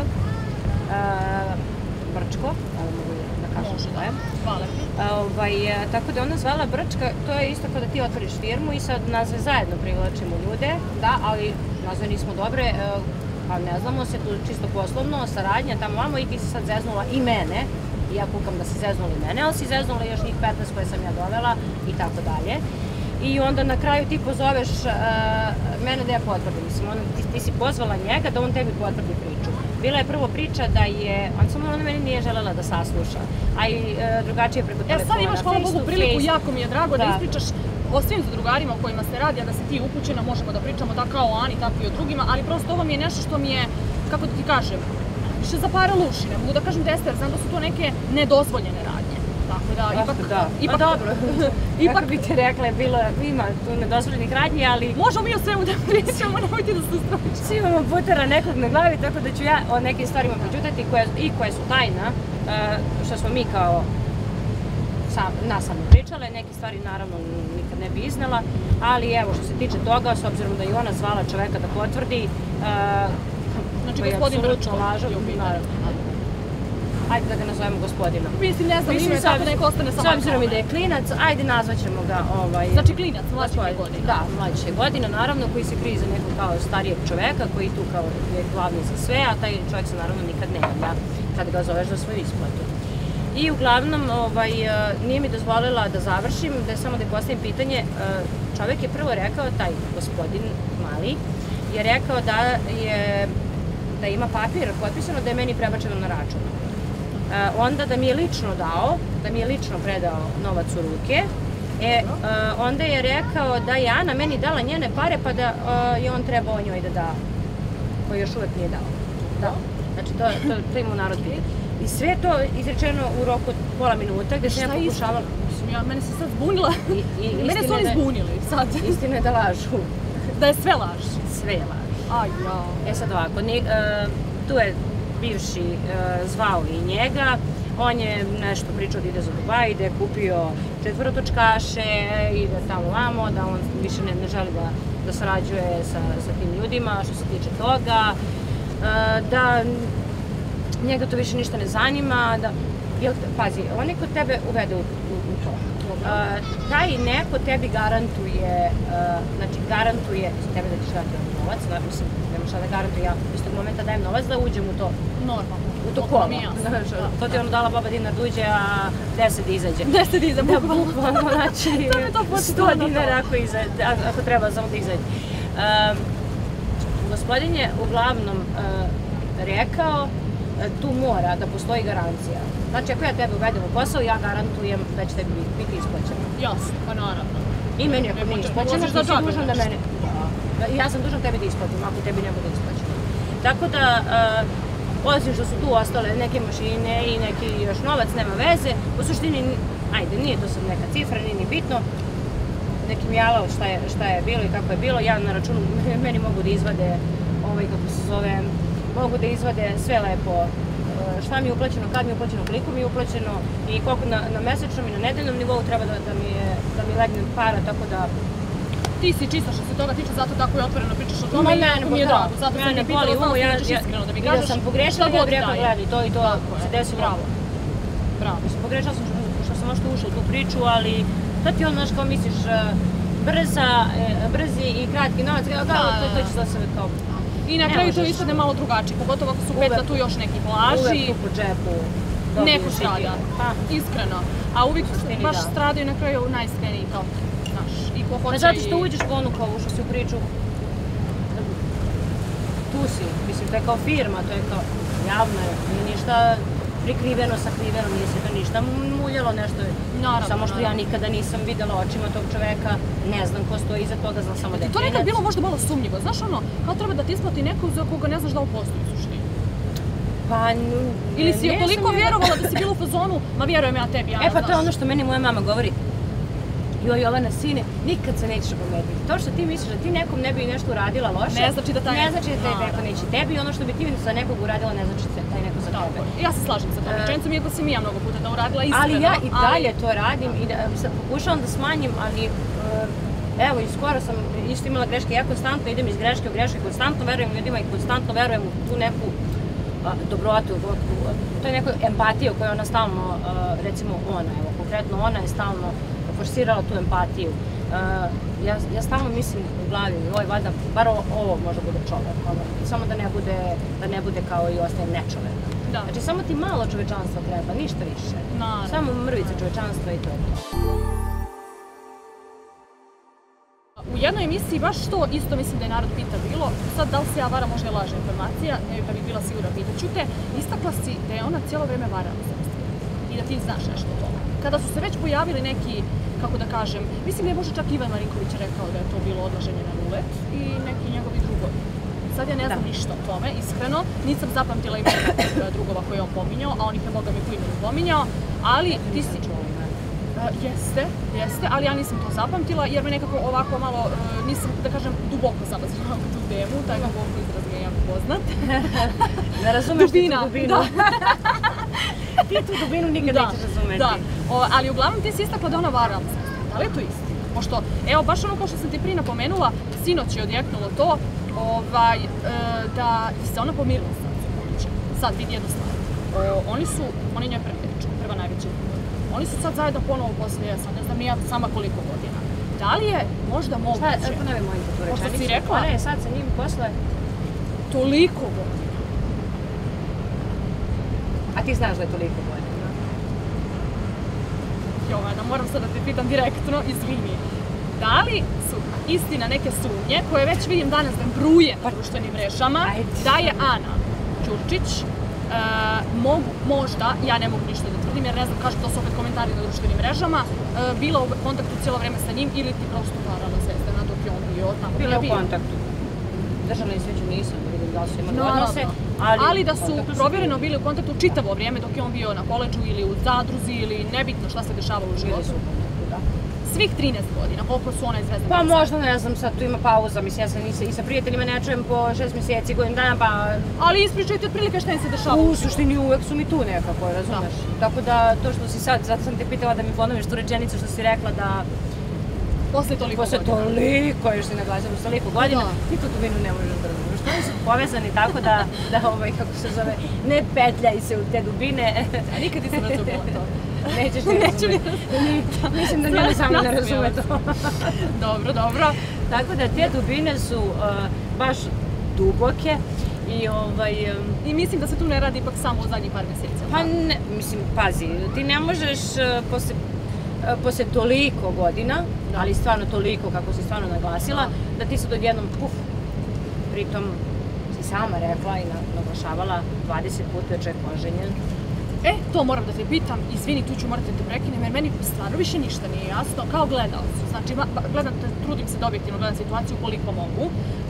Brčko, ali mogu da kažem što je. Hvala ti. Tako da ona zvala Brčka, to je isto kao da ti otvoriš firmu i sad nas zajedno privlačimo ljude, da, ali nas nismo dobre, pa ne znamo se tu čisto poslovno, saradnja tamo vamo i ti si sad zeznula i mene, i ja kukam da si zeznula i mene, ali si zeznula još njih petnaest koje sam ja dovela i tako dalje. I onda na kraju ti pozoveš mene da ja potvrdim, mislim, ti si pozvala njega da on tebi potvrdi priču. Bila je prvo priča da je, on samo ona meni nije želela da sasluša, a i drugačije preko telefona, face to face. Sad imaš, hvala Bogu, priliku, jako mi je drago da ispričaš o svim zadrugarima o kojima se radi, a da si ti upućena, možemo da pričamo da kao o Ani, tako i o drugima, ali prosto ovo mi je nešto što mi je, kako da ti kažem, više zaparalo uši, ne mogu da kažem deset, znam da su to neke nedozvoljene radnje. Tako da, ipak... Pa dobro, ipak bi ti rekla, ima tu nedozvoljenih radnji, ali... Možemo mi o svemu da pričamo, nemojte da se ustraviš. Svi imamo putera nekog na glavi, tako da ću ja o nekim stvarima pričutati i koje su tajna, što smo mi kao nasamo pričale, neke stvari naravno nikad ne bi iznela, ali evo što se tiče toga, s obzirom da i ona zvala čoveka da potvrdi, znači gospodin Brčko, ajde da ga nazovemo gospodinom. Mislim, ne znam, ime tako neko ostane sa S obzirom i da je klinac, ajde nazvaćemo ga... Znači klinac, mlađih je godina. Da, mlađih je godina, naravno, koji se krije za nekog kao starijeg čoveka, koji tu kao je glavni za sve, a taj čovjek se naravno nikad ne javlja kad ga zoveš za svoju isplatu. I uglavnom, nije mi dozvolila da završim, da je samo da je postavim pitanje. Čovjek je prvo rekao, taj gospodin mali, je rekao da ima papir potpisano da je meni prebačeno na račun. Onda da mi je lično dao, da mi je lično predao novac u ruke, onda je rekao da je Ana meni dala njene pare pa da je on trebao njoj da da, koji još uvek nije dao. Da, znači to ima u Narod pita. I sve to izrečeno u roku pola minuta gde sam ja pokušavala... Mene se sad zbunila, mene su oni zbunili sad. Istina je da lažu. Da je sve laž? Sve je laž. Aj, jao. E sad ovako, tu je bivši zvao i njega, on je nešto pričao da ide za Dubaj, da je kupio četvorotočkaše i da tamo vamo, da on više ne želi da sarađuje sa tim ljudima što se tiče toga, da njega to više ništa ne zanima, da, pazi, on je kod tebe uvede u to. Taj neko tebi garantuje, znači garantuje tebe da ćeš dati novac, mislim, nema šta da garantuje, ja istog momenta dajem novac da uđem u to. Normalno. U to kola. To ti je ono dala baba dinar da uđe, a deset da izađe. Deset da izađe, bukvalno. Bukvalno, znači sto dinara ako treba samo da izađe. Gospodin je uglavnom rekao tu mora da postoji garancija. Znači, ako ja tebe uvedem u posao, ja garantujem da će tebi biti isplaćeno. Jasno, pa naravno. I meni ako nije isplaćeno, ti si dužan da mene... Ja sam dužan tebi da isplatim, ako tebi ne bude isplaćeno. Tako da, osim što su tu ostale neke mašine i neki još novac, nema veze, u suštini, ajde, nije to sad neka cifra, nije ni bitno, neki mi jalao šta je bilo i kako je bilo, ja na računu, meni mogu da izvade, ovaj, kako se zove, mogu da izvade sve lepo, šta mi je uplaćeno, kad mi je uplaćeno, koliko mi je uplaćeno i koliko na mesečnom i na nedeljnom nivou treba da mi legne para, tako da... Ti si čisto što se toga tiče, zato tako i otvoreno pričaš o tome i jako mi je drago. Zato sam ne pitala, znao ti pričaš iskreno da mi kažeš šta god da je. I da sam pogrešila, ja bih rekao, gledaj, to i to se desilo. Bravo. Bravo. Mislim, pogrešila sam što sam možda ušla u tu priču, ali to ti ono, znaš, kao misliš, brzi i kratki novac, to će za sebe kao... I na kraju to ispadne malo drugačije, pogotovo ako su petlja tu još neki laži. Uvek tu po džepu. Neko strada, iskreno. A uvijek baš stradaju na kraju najiskreniji, kao, znaš, i ko hoće i... Zato što uđeš po onu kao ušao si u priču, tu si, mislim, to je kao firma, to je kao javno, nije ništa prikriveno, sakriveno, nije se to ništa muljalo nešto. Samo što ja nikada nisam videla očima tog čoveka, ne znam ko stoji iza toga, znam samo da je klinac. To nekad bilo možda malo sumnjivo, znaš ono, kao treba da ti isplati neko za koga ne znaš da on postoji u suštini. Pa, ili si je toliko vjerovala da si bila u fazonu, ma vjerujem ja tebi, ja znaš. E pa to je ono što meni moja mama govori, joj, Jovana, sine, nikad se nećeš pomeriti. To što ti misliš da ti nekom ne bi nešto uradila loše, ne znači da taj ne znači da taj neko neće tebi, ono što bi ti za nekog uradila ne znači da taj neko za tebe. Ja se slažem sa tom rečenicom, iako sam i ja mnogo puta da uradila iskreno. Ali ja i dalje to radim i pokušavam da smanjim, ali evo i skoro sam isto imala greške, ja konstantno idem iz greške u greške, konstantno verujem ljudima i konstantno verujem u tu neku dobrotu, to je neku empatiju koju ona stalno, recimo ona, evo konkretno ona je stalno forsirala tu empatiju. Ja stalno mislim u glavi, oj, valjda, bar ovo može bude čovek, samo da ne bude kao i ostane nečovek. Znači, samo ti malo čovečanstva treba, ništa više. Samo mrvice čovečanstva i to je to. U jednoj emisiji, baš to isto mislim da je narod pita bilo, sad da li se ja varam, možda je lažna informacija, da bi bila sigurna pitaću te, istakla si da je ona cijelo vreme varala i da ti znaš nešto o tome. Kada su se već pojavili neki, kako da kažem, mislim da je možda čak Ivan Marinković rekao da je to bilo odlaženje na rulet i neki njegovi drugovi. Sad ja ne znam ništa o tome, iskreno, nisam zapamtila ime drugova koje je on pominjao, a on ih je Boga mi po imenu pominjao, ali ti si... Jeste, jeste, ali ja nisam to zapamtila jer me nekako ovako malo, nisam, da kažem, duboko zalazila u tu temu, taj duboko izraz mi je jako poznat. Ne razumeš ti tu dubinu. Ti tu dubinu nikad nećeš razumeti. Da, ali uglavnom ti si istakla da ona varala sestre. Da li je to istina? Pošto, evo, baš ono kao što sam ti prije napomenula, sinoć je odjeknulo to da se ona pomirila sad. Sad vidi jednu stvar. Oni su, on je njoj prva najveća. Oni su sad zajedno ponovo poslije, sad ne znam, nija sama koliko godina. Da li je možda moguće... Šta, ponovi mojim tu rečenicu. Pošto si rekla... Ona je sad sa njim posle... Toliko godina. A ti znaš da je toliko godina? Jovana, moram sad da te pitam direktno, izvini. Da li su istina neke sumnje, koje već vidim danas da bruje na društvenim mrežama, da je Ana Ćurčić mogu, možda, ja ne mogu ništa da tvrdim jer ne znam, kažem, to su opet komentari na društvenim mrežama, bila u kontaktu cijelo vreme sa njim ili ti prosto varala Zvezdana dok je on bio tamo? Bila u kontaktu. Držala i sveću nisam, da vidim da li su imali odnose. Ali da su provjereno bili u kontaktu čitavo vrijeme dok je on bio na koleđu ili u zadruzi ili nebitno šta se dešavalo u životu. Svih trinaest godina, koliko su ona i Zvezdana? Pa možda, ne znam, sad tu ima pauza, mislim, ja se i sa prijateljima ne čujem po šest mjeseci, godin dana, pa... Ali ispričajte otprilike šta im se dešava. U suštini uvek su mi tu nekako, razumeš? Tako da, to što si sad, zato sam te pitala da mi ponoviš tu rečenicu što si rekla da... Posle toliko godina. Posle toliko, još si naglasila, posle toliko godina, ti tu dubinu ne možeš da razumeš. Oni su povezani tako da, kako se zove, ne petljaj se u te dubine. A nikad nisam razumela to. Nećeš ne razumeti. Mislim da njena sama ne razume to. Dobro, dobro. Tako da te dubine su baš duboke i ovaj... I mislim da se tu ne radi ipak samo u zadnjih par mjeseci. Pa ne, mislim, pazi, ti ne možeš posle toliko godina, ali stvarno toliko kako si stvarno naglasila, da ti sad odjednom puf, pritom si sama rekla i naglašavala dvadeset puta je čovjek oženjen. E, to moram da te pitam, izvini, tu ću morati da te prekinem, jer meni stvarno više ništa nije jasno, kao gledalcu. Znači, gledam, trudim se da objektivno gledam situaciju koliko mogu.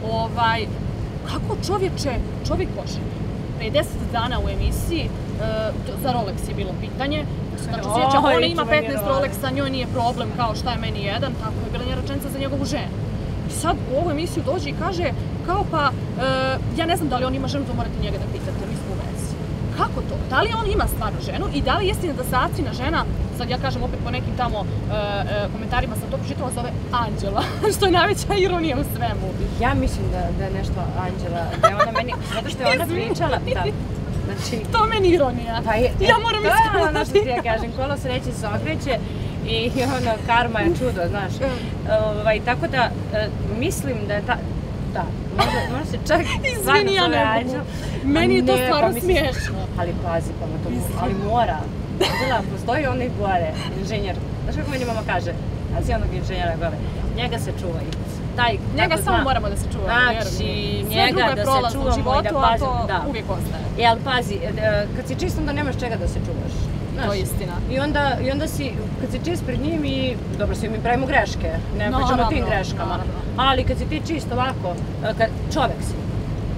Kako čovječe, čovjek poženi? pedeset dana u emisiji, za Rolex je bilo pitanje. Znači, sjećam, ona ima petnaest Rolexa, njoj nije problem, kao šta je meni jedan, tako je bila nje rečenica za njegovu ženu. I sad u ovu emisiju dođe i kaže, kao pa, ja ne znam da li on ima ženu, to morate njega da pitate, mi smo u vezi. Kako to? Da li on ima stvarno ženu i da li je istina da se Acina žena, sad ja kažem opet po nekim tamo komentarima sam to pročitala, zove Anđela, što je najveća ironija u svemu. Ja mislim da je nešto Anđela, da je ona meni, zato što je ona pričala, znači... To meni ironija, ja moram iskreno. To je ono što ti ja kažem, kolo sreće se okreće i ono, karma je čudo, znaš. Tako da, mislim da je ta... Da, možda se čak izvini, ja ne mogu. Meni je to stvarno smiješno. Ali pazi, pa to ali mora. Anđela, postoji onih gore, inženjer. Znaš kako meni mama kaže? Ali si onog inženjera gore. Njega se čuvaj. Njega samo moramo da se čuvamo. Znači, njega da se čuvamo i da pazimo. To uvijek ostaje. E, ali pazi, kad si čist, onda nemaš čega da se čuvaš. To je istina. I onda si, kad si čist pred njim i, dobro, svi mi pravimo greške, ne pričamo o tim greškama, ali kad si ti čist ovako, čovek si,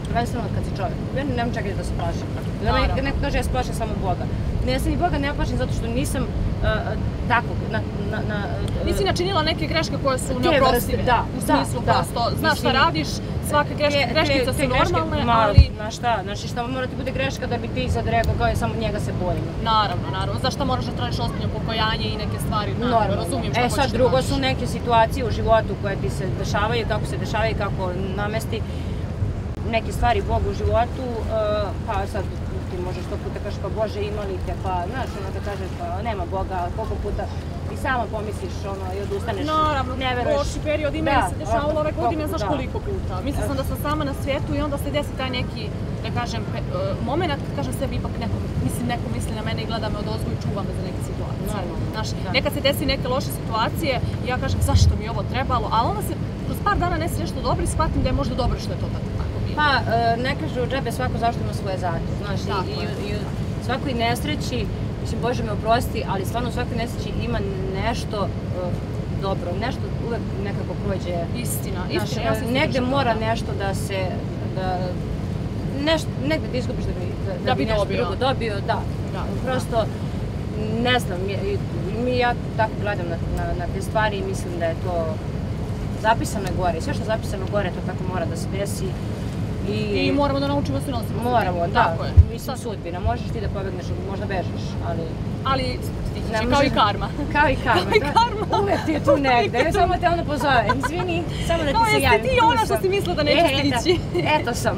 prvenstveno kad si čovjek. Ja nemam čekati da se plašim. Da neko kaže ja se plašim samo Boga. Ne, ja se ni Boga ne plašim zato što nisam tako, na... Nisi načinila neke greške koje su neoprostive. Da, u smislu prosto, znaš šta radiš, svake greškice su normalne, ali... Znaš šta, znači šta mora ti bude greška da bi ti sad rekao kao je samo njega se bojim. Naravno, naravno. Zašto moraš da tražiš ozbiljno pokojanje i neke stvari, naravno, razumijem što hoćeš da kažeš. E sad drugo su neke situacije u životu koje ti se dešavaju, kako se dešavaju, kako namesti neke stvari Bogu u životu, pa sad ti možeš sto puta kažeš pa Bože imali te, pa znaš ono da kažeš pa nema Boga, koliko puta i sama pomisliš ono i odustaneš, naravno, ne veruješ. Loši period i meni se dešavalo ove godine, znaš koliko puta. Mislila sam da sam sama na svijetu i onda se desi taj neki, da kažem, moment kad kažem sebi ipak neko, mislim, neko misli na mene i gleda me od ozgo i čuva me za neke situacije. Znaš, nekad se desi neke loše situacije i ja kažem zašto mi je ovo trebalo, a onda se kroz par dana nesi nešto dobro i shvatim da je možda dobro što je to tako. Pa, ne kažu u džebe svako zašto ima svoje zato, znaš, i u svakoj nesreći, mislim, Bože me oprosti, ali stvarno u svakoj nesreći ima nešto dobro, nešto uvek nekako prođe. Istina, istina, ja se sličam. Negde mora nešto da se, negde da izgubiš da bi nešto drugo dobio, da. Prosto, ne znam, ja tako gledam na te stvari i mislim da je to zapisano gore. I sve što je zapisano gore, to tako mora da se desi. I moramo da naučimo se nositi. Moramo, da. Mislim, sudbina. Možeš ti da pobegneš, možda bežeš, ali... Ali, kao i karma. Kao i karma, uvek ti je tu negde. Samo te onda pozove. Izvini, samo da ti se javim. Kao jesi ti ona što si mislila da nećeš stići. Eto sam.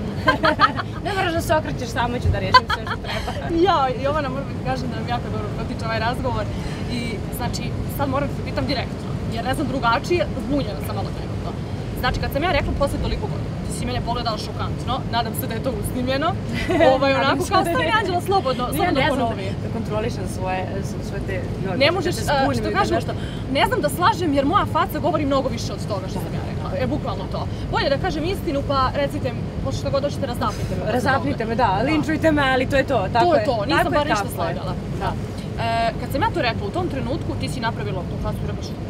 Ne moraš da se okrećeš, samo ću da rešim sve što treba. Ja, Jovana, moram da kažem da nam jako dobro protiče ovaj razgovor. I, znači, sad moram da se pitam direktno, jer ne znam drugačije, zbunjena sam malo trenutno. Znači, kad sam ja rekla posle toliko godina, ti si mene pogledala šokantno, nadam se da je to usnimljeno, ovaj, onako kao stani Anđela, slobodno, slobodno ponovi. Da kontrolišem svoje te noge. Ne možeš, što kažem, ne znam da slažem jer moja faca govori mnogo više od toga što sam ja rekla, je bukvalno to. Bolje da kažem istinu pa recite, posle što god doćete, razapnite me. Razapnite me, da, linčujte me, ali to je to. To je to, nisam bar ništa slagala. Kad sam ja to rekla, u tom trenutku ti si napravila tu facu i rekla što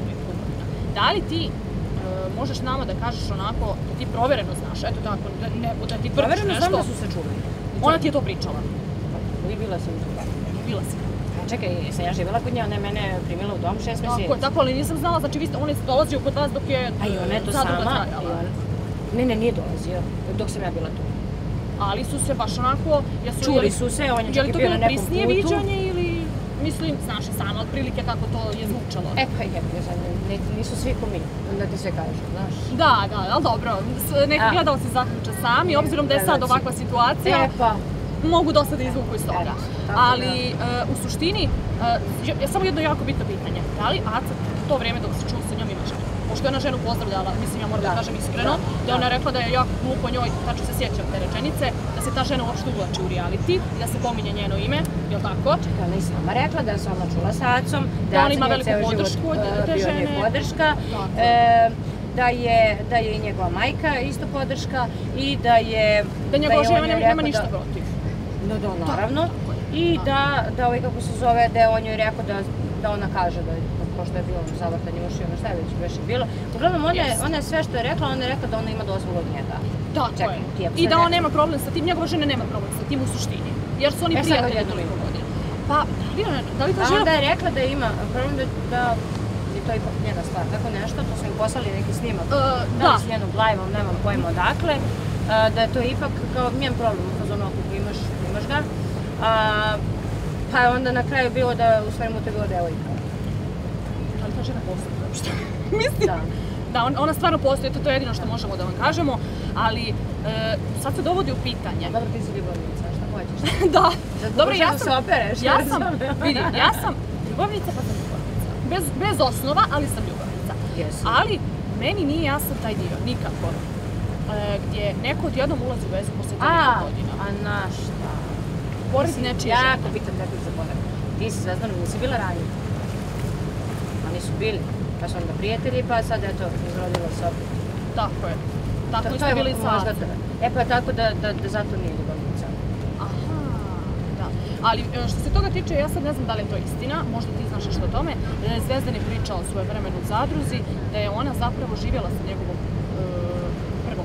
da li ti možeš nama da kažeš onako da ti provereno znaš, eto tako, da ti tvrdiš nešto. Provereno znam da su se čuli. Ona ti je to pričala. I bila sam tu. Bila si. Čekaj, sam ja živjela kod nje, ona je mene primila u dom šest mjeseci. Tako, tako, ali nisam znala, znači on je dolazio kod vas dok je zadruga trajala. Ne, ne, nije dolazio, dok sam ja bila tu. Ali su se baš onako... Čuli su se, on je čak i bio na nekom putu. Je li to bilo prisnije viđanje ili... Mislim, znaš i sama otprilike kako to je zvučalo. E pa je, nisu svi ko mi, da ti sve kažu, znaš. Da, da, ali dobro, neki gledalci zaključe sami, obzirom da je sad ovakva situacija, mogu dosta da izvuku iz toga. Ali u suštini, samo jedno jako bitno pitanje, da li Aca to vrijeme dok se čuo sa njom ima ženu? Pošto je ona ženu pozdravljala, mislim ja moram da kažem iskreno, da je ona rekla da je jako glupo njoj, tačno se sjećam te rečenice, da se ta žena uopšte uvlači u reality i da se pominje njeno ime, je li tako? Čekaj, ona je sama rekla da se ona čula sa Acom, da on ima veliku podršku od te žene. Bio je podrška, da je i njegova majka isto podrška i da je... Da njegova žena nema ništa protiv. No da, naravno. I da, ovaj kako se zove, da je on joj rekao da ona kaže da je pošto je bilo zavrtanje uši, ono šta je već već bilo. Uglavnom, ona je sve što je rekla, ona je rekla da ona ima dozvolu od njega. Tako je. I da on nema problem sa tim, njegova žena nema problem sa tim u suštini. Jer su oni prijatelji toliko godina. Pa, da li ta žena... A onda je rekla da ima problem da je to ipak njena stvar, tako nešto, to su im poslali neki snimak. Da li s njenom live-om, nemam pojma odakle. Da je to ipak kao njen problem u fazonu ako imaš, imaš ga. Pa je onda na kraju bilo da u stvari mu to je bilo devojka. Ali ta žena postoji uopšte. Mislim. Da, ona stvarno postoji, to je jedino što možemo da vam kažemo, ali sad se dovodi u pitanje. Dobro, ti si ljubavnica, šta hoćeš? Da. Dobro, ja sam... Ja sam, vidi, ja sam ljubavnica pa sam ljubavnica. Bez osnova, ali sam ljubavnica. Ali meni nije jasan taj dio, nikako. Gdje neko odjednom ulazi u vezu posle toliko godina. A na šta? Pored nečije žene. Jako bitan da bih zaboravila. Ti si Zvezdanom nisi bila ranije. Oni su bili. Pa su onda prijatelji, pa sad eto, izrodila se opet. Tako je. Tako ste bili sa Acom. E pa tako da zato nije ljubavnica. Aha, da. Ali što se toga tiče, ja sad ne znam da li je to istina, možda ti znaš nešto o tome, da je Zvezdan je pričao svoje vremenu u zadruzi, da je ona zapravo živjela sa njegovom prvom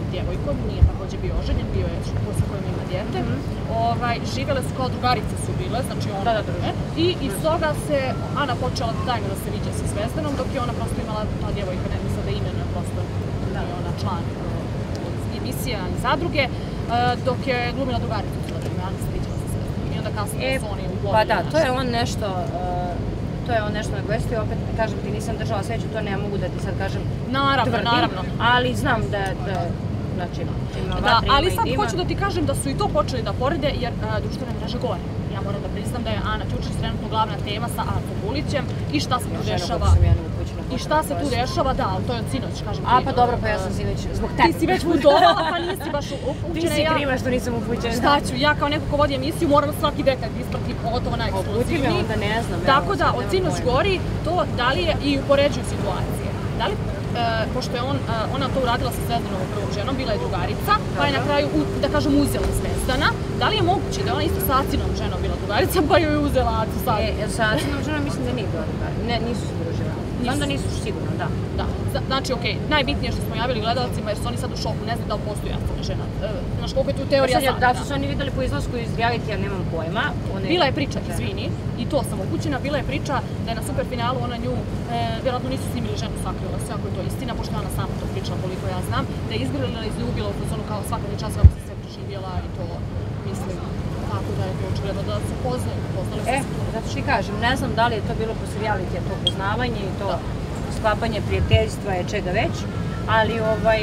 djevojkom, nije takođe bio oženjen, bio je sa kojom ima dijete. Živele su kao drugarice su bile, znači ona i iz toga se Ana počela tajno da se viđa sa Zvezdanom, dok je ona prosto imala, ta djevojka, ne mislim da je imena, prosto da je ona član emisija i zadruge, dok je glumila drugaricu s Zvezdanom, Ana se viđala sa Zvezdanom i onda kasnije su oni ulovili. Pa da, to je on nešto... To je on nešto naglasio, opet kažem ti nisam držala sveću, to ne mogu da ti sad kažem Naravno, naravno. Ali znam da je, znači, ima vatre, Da, ima ali i sad dima. hoću da ti kažem da su i to počeli da porede, jer društvene mreže gore. Ja moram da priznam da je Ana Ćučić trenutno glavna tema sa Atom Bulićem i šta se tu dešava. I šta se tu dešava, da, ali to je od sinoć, kažem ti. A pa dobro, pa ja sam sinoć, zbog tebe. Ti si već putovala, pa nisi baš upućena. Ti si kriva što nisam upućena. Šta ću, ja kao neko ko vodi emisiju moram svaki detalj ispratim, pogotovo najekskluzivniji. Uputi me, onda ne znam. Tako da, od sinoć gori to da li je i upoređuju situacije. Da li, pošto je ona to uradila sa Zvezdanovom prvom ženom, bila je drugarica, pa je na kraju, da kažem, uzela Zvezdana. Da li je moguće da je ona isto sa Acinom ženom bila drugarica, pa ju je uzela Acu sad? Sa Acinom ženom mislim da nije bila drugarica. Ne, nisu se družila. Znam da nisu sigurno, da. Da, znači, okej, najbitnije što smo javili gledalcima, jer su oni sad u šoku, ne znam da li postoji Acina žena. Znaš, koliko je tu teorija zavira. Da su se oni videli po izlasku iz reality, ja nemam pojma. Bila je priča, izvini, i to sam upućena, bila je priča da je na superfinalu ona nju, vjerojatno nisu snimili ženu, sakrila se, ako je to istina, pošto je ona sama to pričala koliko ja znam, da je izgrlila i izljubila u fazonu kao svaka čas kako se sve preživjela i to, mislim, tako da je to očigledno da se poznaju, poznali su se tu. E, zato što i kažem, ne znam da li je to bilo po reality, to poznavanje i to sklapanje prijateljstva je čega već, ali ovaj,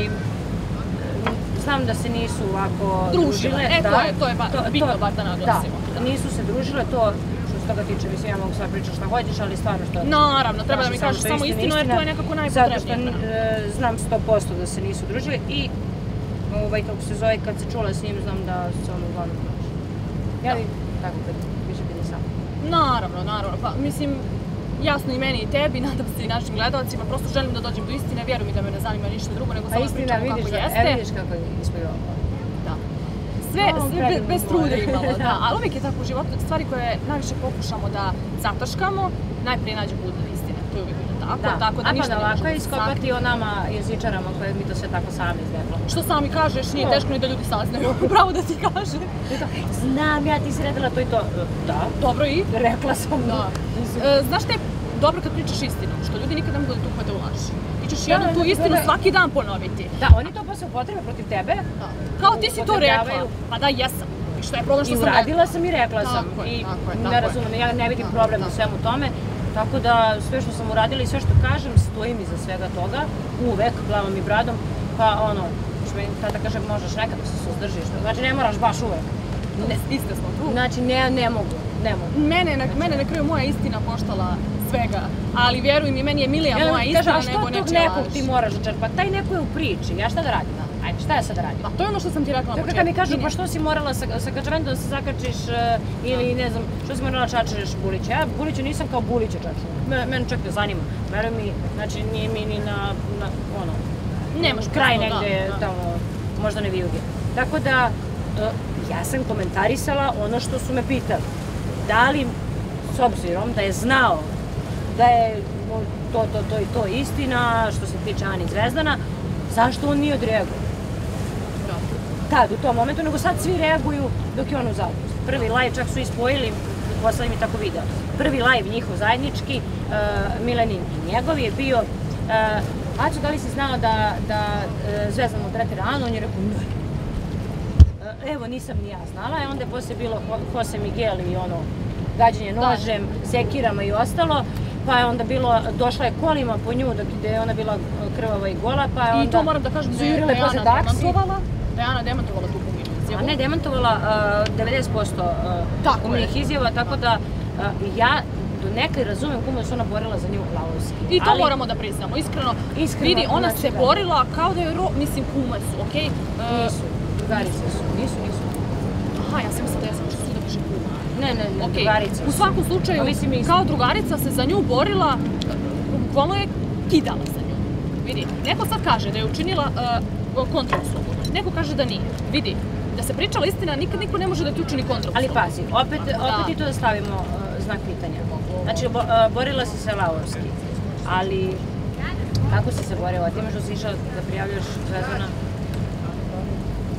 znam da se nisu ovako družile. E, to je bitno bar da naglasimo. Da, nisu se družile, to što se toga tiče, mislim, ja mogu sad pričati šta hoćeš, ali stvarno što... Naravno, treba da mi kažeš samo istinu, jer to je nekako najpotrebnije. Zato što znam sto posto da se nisu družile i, kako se zove, kad se čula s njim, znam da se ono uglavnom prošli. Ja li tako kad više kad je sam. Naravno, naravno, pa mislim, jasno i meni i tebi, nadam se i našim gledalcima, prosto želim da dođem do istine, vjeruj mi da me ne zanima ništa drugo, nego samo pričamo kako jeste. A istina, vidiš kako je isplivao. Da. Sve bez truda imalo, da. Ali uvijek je tako u životu, stvari koje najviše pokušamo da zataškamo, najprije nađe put do istine. To je uvijek bilo tako, tako da ništa ne možemo lako je iskopati o nama jezičarama koje mi to sve tako sami izgledamo. Što sami kažeš, nije teško ni da ljudi saznaju, pravo da ti kaže. Znam, ja ti si redila to i to. Da. Dobro i? Rekla sam. Da. Znaš te, dobro kad pričaš istinu, što ljudi nikad ne mogu da tu uhvate u laž. Ti ćeš jednu tu istinu svaki dan ponoviti. Da, oni to posle upotrebe protiv tebe. Kao ti si to rekla. Pa da, jesam. I što je problem što sam rekla? I uradila sam i rekla sam. Tako je, tako je. I ne razumem, ja ne vidim problem u svemu tome. Tako da sve što sam uradila i sve što kažem, stojim iza svega toga, uvek, glavom i bradom, pa ono, što mi tata kaže, možeš nekako se suzdržiš, znači ne moraš baš uvek. Iste smo tu. Znači ne mogu, ne mogu. Mene na kraju moja istina koštala svega, ali vjeruj mi, meni je milija moja istina nego nečija laž. A što tog nekog ti moraš da čerpa? Taj neko je u priči, ja šta da radim? Ajde, šta ja sad da radim? Pa to je ono što sam ti rekla na početku. Kad mi kažu, pa što si morala sa Kačaventom da se zakačiš ili ne znam, što si morala čačaš Bulića? Ja Buliću nisam kao Bulića čačala. Mene čak ne zanima. Veruj mi, znači nije mi ni na, ono, kraj negde tamo, možda ne vijuge. Tako da, ja sam komentarisala ono što su me pitali. Da li, s obzirom da je znao da je to, to, to i to istina, što se tiče Ani Zvezdana, zašto on nije odreagovao? Tad, u tom momentu, nego sad svi reaguju dok je on u zajednici. Prvi live, čak su ispojili, poslali mi tako video, prvi live njihov zajednički, Milenin i njegov je bio, Aco, da li si znao da Zvezdan maltretira Anu? On je rekao, ne. Evo, nisam ni ja znala, a onda je poslije bilo Jose Miguel i ono, gađanje nožem, sekirama i ostalo, pa je onda bilo, došla je kolima po nju dok je ona bila krvava i gola, pa je onda... I to moram da kažem da je Ana demantovala, da je Ana demantovala tu pominju izjavu. A ne, demantovala devedeset posto umnih izjava, tako da ja do nekaj razumem kuma se ona borila za nju lavovski. I to moramo da priznamo, iskreno. Vidi, ona se borila kao da je, mislim, kume su, okej? Nisu, drugarice su, nisu, nisu. Aha, ja sam mislila da ja sam što su da piše kuma. Ne, ne, ne, drugarica su. U svakom slučaju, kao drugarica se za nju borila, bukvalno je kidala za nju. Vidi, neko sad kaže da je učinila kontrauslugu, neko kaže da nije. Vidi, da se pričala istina, nikad niko ne može da ti učini kontrauslugu. Ali pazi, opet i to da stavimo znak pitanja. Znači, borila si se lavovski, ali kako si se borila? Ti imaš da si išla da prijavljaš Zvezdana?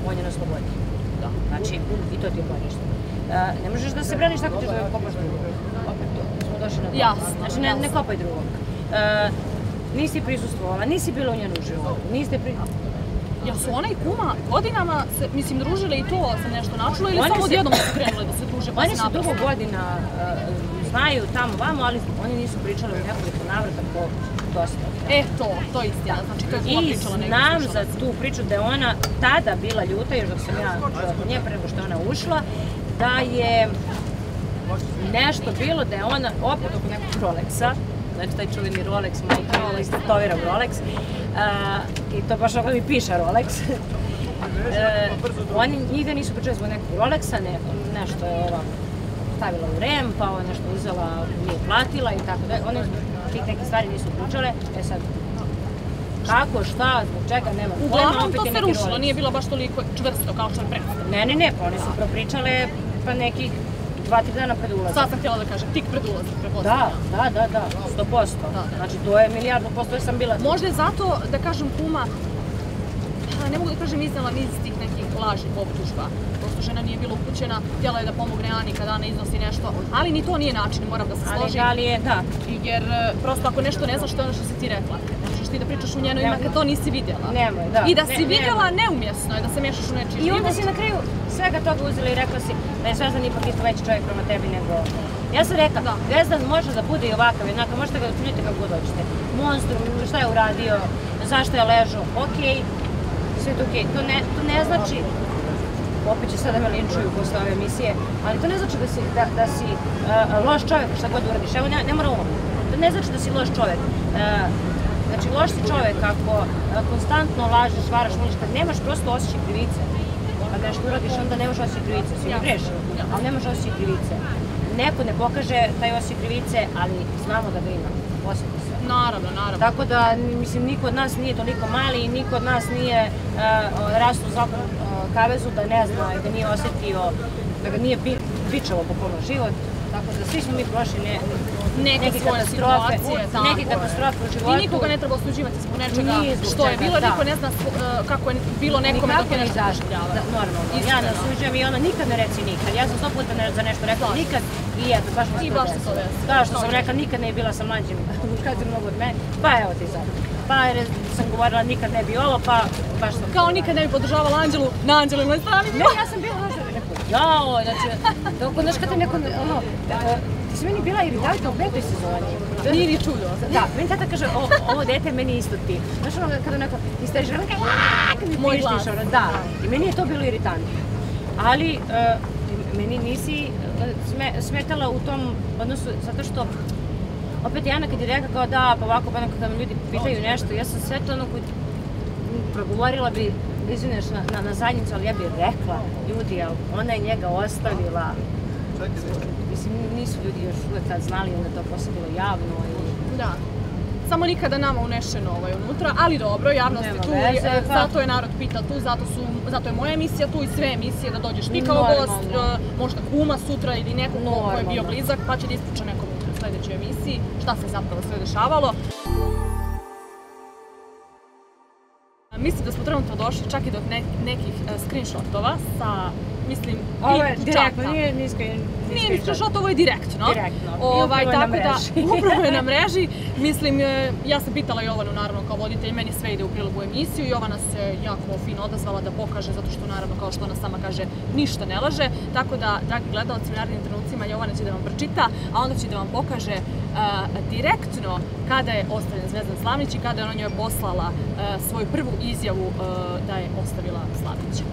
on je na slobodi. Da. Znači, i to ti je bojište. Ne možeš da se braniš tako ćeš da kopaš drugog. Opet to, smo došli na to. Jasno. Znači, ne, ne kopaj drugog. Nisi prisustvovala, nisi bila u njenu životu, niste pri... Jel su ona i kuma godinama se, mislim, družile i to sam nešto načula ili samo odjednom su krenule da se druže pa se Oni se dugo godina znaju tamo vamo, ali oni nisu pričali u nekoliko navrata po dosta. E, to, to je istina. Znači, to je kuma pričala negdje. I znam za tu priču da je ona tada bila ljuta, još dok sam ja kod nje pre nego što je ona ušla, da je nešto bilo da je ona opet oko nekog Rolexa, znači taj čuveni Rolex, majke, Rolex, tatoviram Rolex, i to baš ako mi piše Rolex. Oni njih nisu pričali zbog nekog Rolexa, nešto je ova stavila u rem, pa ova nešto uzela, nije platila i tako da. Oni tih neke stvari nisu pričale, e sad, kako, šta, zbog čega, nema pojma, Uglavnom opet to je se neki Rolex. rušilo, nije bilo baš toliko čvrsto kao što je predstavljeno. Ne, ne, ne, pa oni su propričale pa nekih dva, tri dana pred ulazak. Sad sam htjela da kažem, tik pred ulazak, Da, da, da, da, sto posto. Znači, to je milijardu posto, jer sam bila... Možda je zato, da kažem, kuma, ne mogu da kažem iznala niz tih nekih lažnih optužba. Prosto žena nije bila upućena, htjela je da pomogne Ani kada Ana iznosi nešto, ali ni to nije način, moram da se složim. Ali da li je, da. Jer prosto ako nešto ne znaš, to je ono što si ti rekla. Ne možeš ti da pričaš u njeno ime kad to nisi vidjela. Nemoj, da. I da si vidjela, neumjesno je da se miješaš u nečiji život. I onda si na kraju svega toga uzela i rekla si da je Zvezdan ipak isto veći čovjek prema tebi nego... Ja sam rekla, Zvezdan može da bude i ovakav, jednako, možete ga učiniti kako god hoćete. Monstrum, šta je uradio, zašto je ležao, okej, sve je to okej. To ne znači, opet će sada me linčuju posle ove emisije, ali to ne znači da si loš čovjek šta god uradiš. Evo, ne mora ovo. To ne znači da si loš čovjek. Znači, loš si čovjek ako konstantno lažeš, varaš, muliš, kad nemaš prosto osjećaj krivice. Kad nešto uradiš, onda nemaš osjećaj krivice. Svi ne greši, ali nemaš osjećaj krivice. Neko ne pokaže taj osjećaj krivice, ali znamo da ga ima. Osjeti se. Naravno, naravno. Tako da, mislim, niko od nas nije toliko mali i niko od nas nije rastao u zakon kavezu da ne zna i da nije osjetio, da ga nije bičalo bukvalno život. Tako da svi smo mi prošli neke katastrofe, neke katastrofe u životu. I nikoga ne treba osuđivati zbog nečega što je bilo, niko ne zna kako je bilo nekome dok je nešto doživljava. Normalno, ja ne osuđujem i ono nikad ne reci nikad. Ja sam sto puta za nešto rekla nikad i eto, baš mi se to desilo. Kao što sam rekla, nikad ne je bila sa mlađim muškarcem mnogo od mene, pa evo ti sad. Pa sam govorila nikad ne bi ovo, pa baš sam... Kao nikad ne bi podržavala Anđelu na Anđelinoj strani. Ne, ja sam bila možda neko, jao, znači, dok znaš kada neko, ono, ti si meni bila iritantna u petoj sezoni. Nije ni čudo. Da, meni tata kaže, ovo dete meni isto ti. Znaš ono, kada neko isteže, ono kao, kad mi pištiš, ono, da. I meni je to bilo iritantno. Ali, meni nisi smetala u tom odnosu, zato što opet Jana kad je rekla kao da, pa ovako, pa onako kada me ljudi pitaju nešto, ja sam sve to ono koji progovorila bi, izvineš, na zadnjicu, ali ja bih rekla, ljudi, ona je njega ostavila. Mislim, nisu ljudi još uvek tad znali, onda je to posle bilo javno i... Da. Samo nikada nama unešeno ovaj unutra, ali dobro, javnost je tu, zato je narod pita tu, zato je moja emisija tu i sve emisije da dođeš ti kao gost, možda kuma sutra ili neko ko je bio blizak, pa će da ispriča nekom u sljedećoj emisiji šta se zapravo sve dešavalo. Mislim da smo trenutno došli čak i do nekih screenshotova sa, mislim, direktno, nije nisko. Nije ni screenshot, ovo je direktno. Direktno. I upravo je na mreži. Upravo je na mreži. Mislim, ja sam pitala Jovanu, naravno, kao voditelj, meni sve ide u prilogu emisiju. Jovana se jako fino odazvala da pokaže, zato što, naravno, kao što ona sama kaže, ništa ne laže. Tako da, dragi gledalci, u narednim trenucima Jovana će da vam pročita, a onda će da vam pokaže direktno kada je ostavljen Zvezdan Slavnić i kada je ona njoj poslala svoju prvu izjavu da je ostavila Slavnića.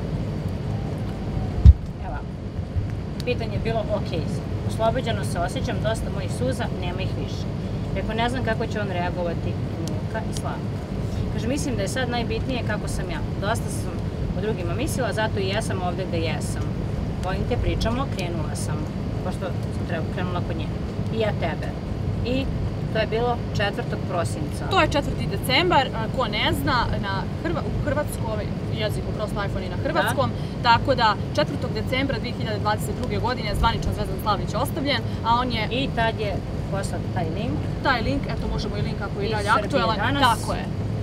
Evo, pitanje je bilo ok, oslobođeno se osjećam, dosta mojih suza, nema ih više. Rekao, ne znam kako će on reagovati, Luka i Slavka. Kaže, mislim da je sad najbitnije kako sam ja. Dosta sam o drugima mislila, zato i jesam ovde gde jesam. Volim te pričamo, krenula sam, pošto sam krenula kod nje. I ja tebe. I to je bilo četvrtog prosinca. To je četvrti decembar, ko ne zna, u hrvatskom jeziku, prosto iPhone i na hrvatskom, tako da četvrtog decembra dve hiljade dvadeset druge. godine zvanično Zvezdan Slavnić ostavljen, a on je... I tad je poslat taj link. Taj link, eto možemo i link ako je i dalje aktuelan. Tako je.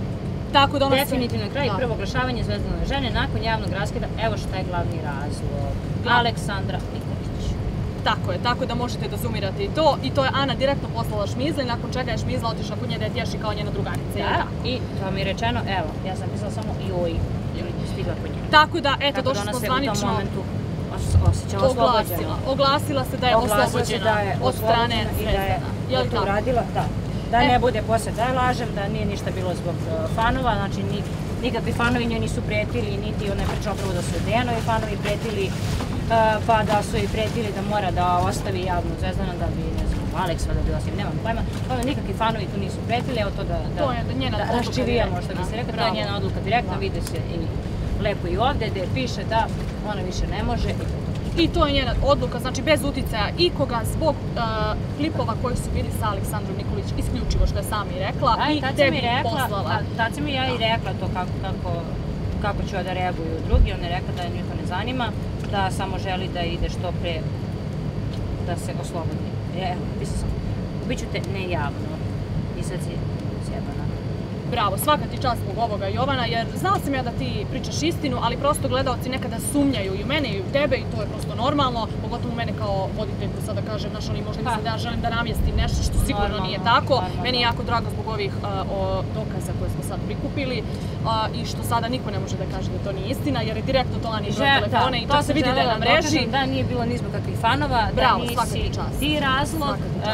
Tako da ona definitivno kraj i prvo oglašavanje Zvezdanove žene nakon javnog raskida. Evo šta je glavni razlog. Aleksandra Nikolić. Tako je, tako da možete dozumirati i to. I to je Ana direktno poslala Šmizli, nakon čega je Šmizla otišla kod nje da je tješi kao njena drugarica. Da, i to mi je rečeno, evo, ja sam pisala samo joj, stigla kod nje. Tako da, eto, došli smo zvanično. Osjećala oslobođena. Oglasila se da je oslobođena od strane Zvezdana. Je li to uradila? Da. Da ne bude posle da je lažem, da nije ništa bilo zbog fanova, znači nikakvi fanovi njoj nisu pretili, niti ona je pričala prvo da su Dejanovi fanovi pretili, pa da su joj pretili da mora da ostavi javnu Zvezdana da bi, ne znam, Aleks da bi osim, nemam pojma, nikakvi fanovi tu nisu pretili, evo to da raščivijamo, što bi se rekao, to je njena odluka direktno, vide se i lepo i ovde, gde piše da ona više ne može. I to je njena odluka, znači bez uticaja ikoga, zbog klipova koji su bili sa Aleksandrom Nikolić, isključivo što je sama i rekla i tebi poslala. Tad sam i ja i rekla to kako ću da reaguju drugi, ona je rekla da nju to ne zanima, da samo želi da ide što pre, da se oslobodi. Evo, pisao sam, ubiću te nejavno i sad si sjebana. Bravo, svaka ti čast zbog ovoga, Jovana, jer znala sam ja da ti pričaš istinu, ali prosto gledaoci nekada sumnjaju i u mene i u tebe i to je prosto normalno, pogotovo u mene kao voditeljku, sada kažem, znaš, oni možda misle da ja želim da namjestim nešto što sigurno nije tako. Meni je jako drago zbog ovih dokaza koje smo sad prikupili i što sada niko ne može da kaže da to nije istina, jer je direktno to Ani broj telefone i to se vidi da je na mreži. Da nije bilo ni zbog kakvih fanova, da nisi ti razlog.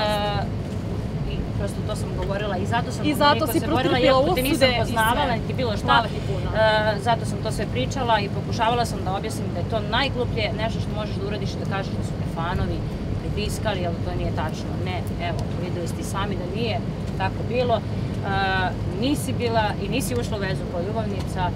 Prosto to sam govorila i zato sam I zato si protrpila usude i nisam poznavala niti bilo šta. Zato sam to sve pričala i pokušavala sam da objasnim da je to najgluplje nešto što možeš da uradiš i da kažeš da su te fanovi pritiskali, ali to nije tačno. Ne, evo, videli ste sami da nije tako bilo. Nisi bila i nisi ušla u vezu kao ljubavnica.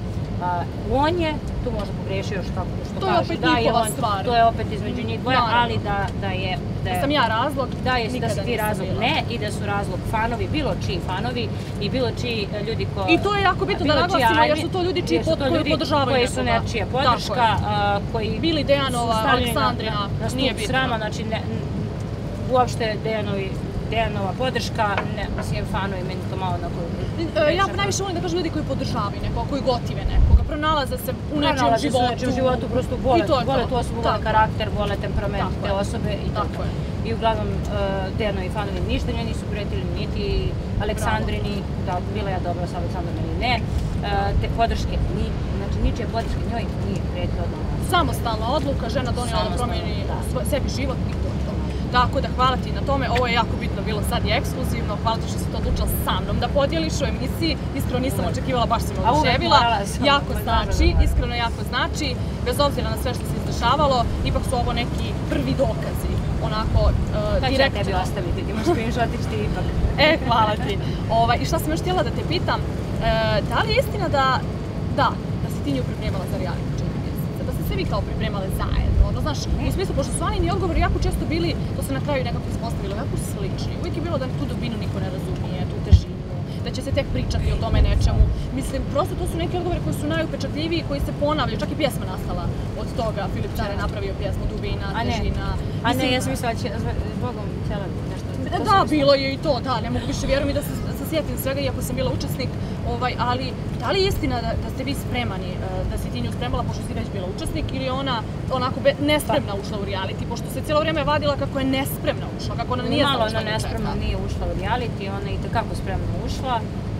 On je, tu možda pogrešio što kaže, da je on, to je opet između njih dvoja, ali da je... Da sam ja razlog, da si ti razlog ne i da su razlog fanovi, bilo čiji fanovi i bilo čiji ljudi koji... I to je jako bitno da naglasimo jer su to ljudi koji podržavaju koji su nečija podrška, koji... Bili Dejanova, Aleksandrina, nije bitno. Srama, znači uopšte Dejanovi Dejanova podrška, ne, mislim, fanovi, meni to malo onako... Ja najviše volim da kažem ljudi koji podržavaju nekoga, koji gotive nekoga, pronalaze se u nečijem životu. Pronalaze se u nečijem životu, prosto vole tu osobu, vole karakter, vole temperament te osobe i tako. I uglavnom, Dejanovi fanovi ništa njoj nisu prijatelji, niti Aleksandrini, da bila ja dobra sa Aleksandrom ili ne, te podrške, znači ničije podrške njoj nije prijatelj od nama. Samostalna odluka, žena donijela da promijeni sebi život i to. Tako da hvala ti na tome, ovo je jako bitno bilo sad i ekskluzivno, hvala ti što si to odlučila sa mnom da podijeliš u emisiji, iskreno nisam očekivala, baš si me oduševila, jako znači, iskreno jako znači, bez obzira na sve što se izdešavalo, ipak su ovo neki prvi dokazi, onako direktno. Kad će tebi ostaviti, ti možeš screenshotić ti ipak. E, hvala ti. I šta sam još htjela da te pitam, da li je istina da, da, da si ti nju pripremala za reality četiri mjeseca, da ste se vi kao pripremale zajedno? Znaš, u smislu, pošto su Anini odgovori jako često bili, to se na kraju nekako ispostavilo, jako slični. Uvijek je bilo da tu dubinu niko ne razumije, tu težinu, da će se tek pričati o tome nečemu. Mislim, prosto to su neki odgovori koji su najupečatljiviji, koji se ponavljaju, čak i pjesma nastala od toga. Filip Car je napravio pjesmu Dubina, težina. A ne, ja sam mislila, zbogom htjela nešto. Da, bilo je i to, da, ne mogu više vjerujem i da se sjetim svega, iako sam bila učesnik, ali da li je istina da ste vi spremani, da si ti nju spremala, pošto si već bila učesnik, ili je ona onako nespremna ušla u reality, pošto se cijelo vrijeme vadila kako je nespremna ušla, kako ona nije znala šta da čeka. Malo ona nespremna nije ušla u reality, ona je i tekako spremna ušla,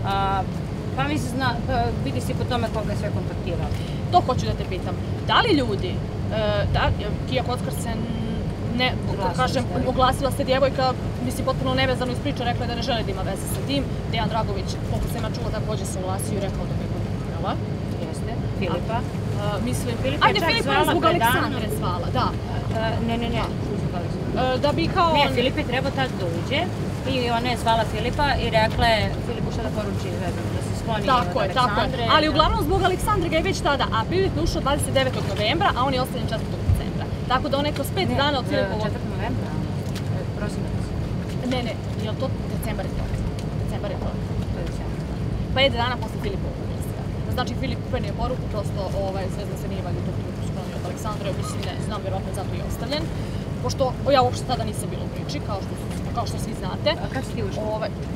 pa mi se zna, vidi si po tome koga je sve kontaktirala. To hoću da te pitam, da li ljudi, Kija Kockar se ne, kažem, oglasila se djevojka, mislim, potpuno nevezano iz priče, rekla je da ne žele da ima veze sa tim. Dejan Dragović, koliko sam ja čula, također se oglasio i rekao da ga je kontaktirala. Jeste, Filipa. Mislim, ajde, Filipa je zbog Aleksandre zvala, da. Ne, ne, ne, zbog Aleksandre. Da bi kao... Ne, Filip je trebao tad da uđe i ona je zvala Filipa i rekla je Filipu šta da poruči vezano, da se skloni od Aleksandre. Tako je, tako je. Ali uglavnom zbog Aleksandre ga je već tada, a Filip je ušao dvadeset devetog novembra, a on je ostavljen četvrtog decembra. Tako da on je kroz pet dana od Filipovog... četvrtog novembra? Prosinac. Ne, ne, je li to decembar je to? Decembar je to. To je decembar. Pet dana posle Filipovog ulaska. Znači, Filip prenio poruku, prosto Zvezda se nije valjda u tom trenutku sklonio od Aleksandra, mislim, ne znam, vjerojatno zato je ostavljen. Pošto ja uopšte tada nisam bila u priči, kao što svi znate. A kad si ti ušla?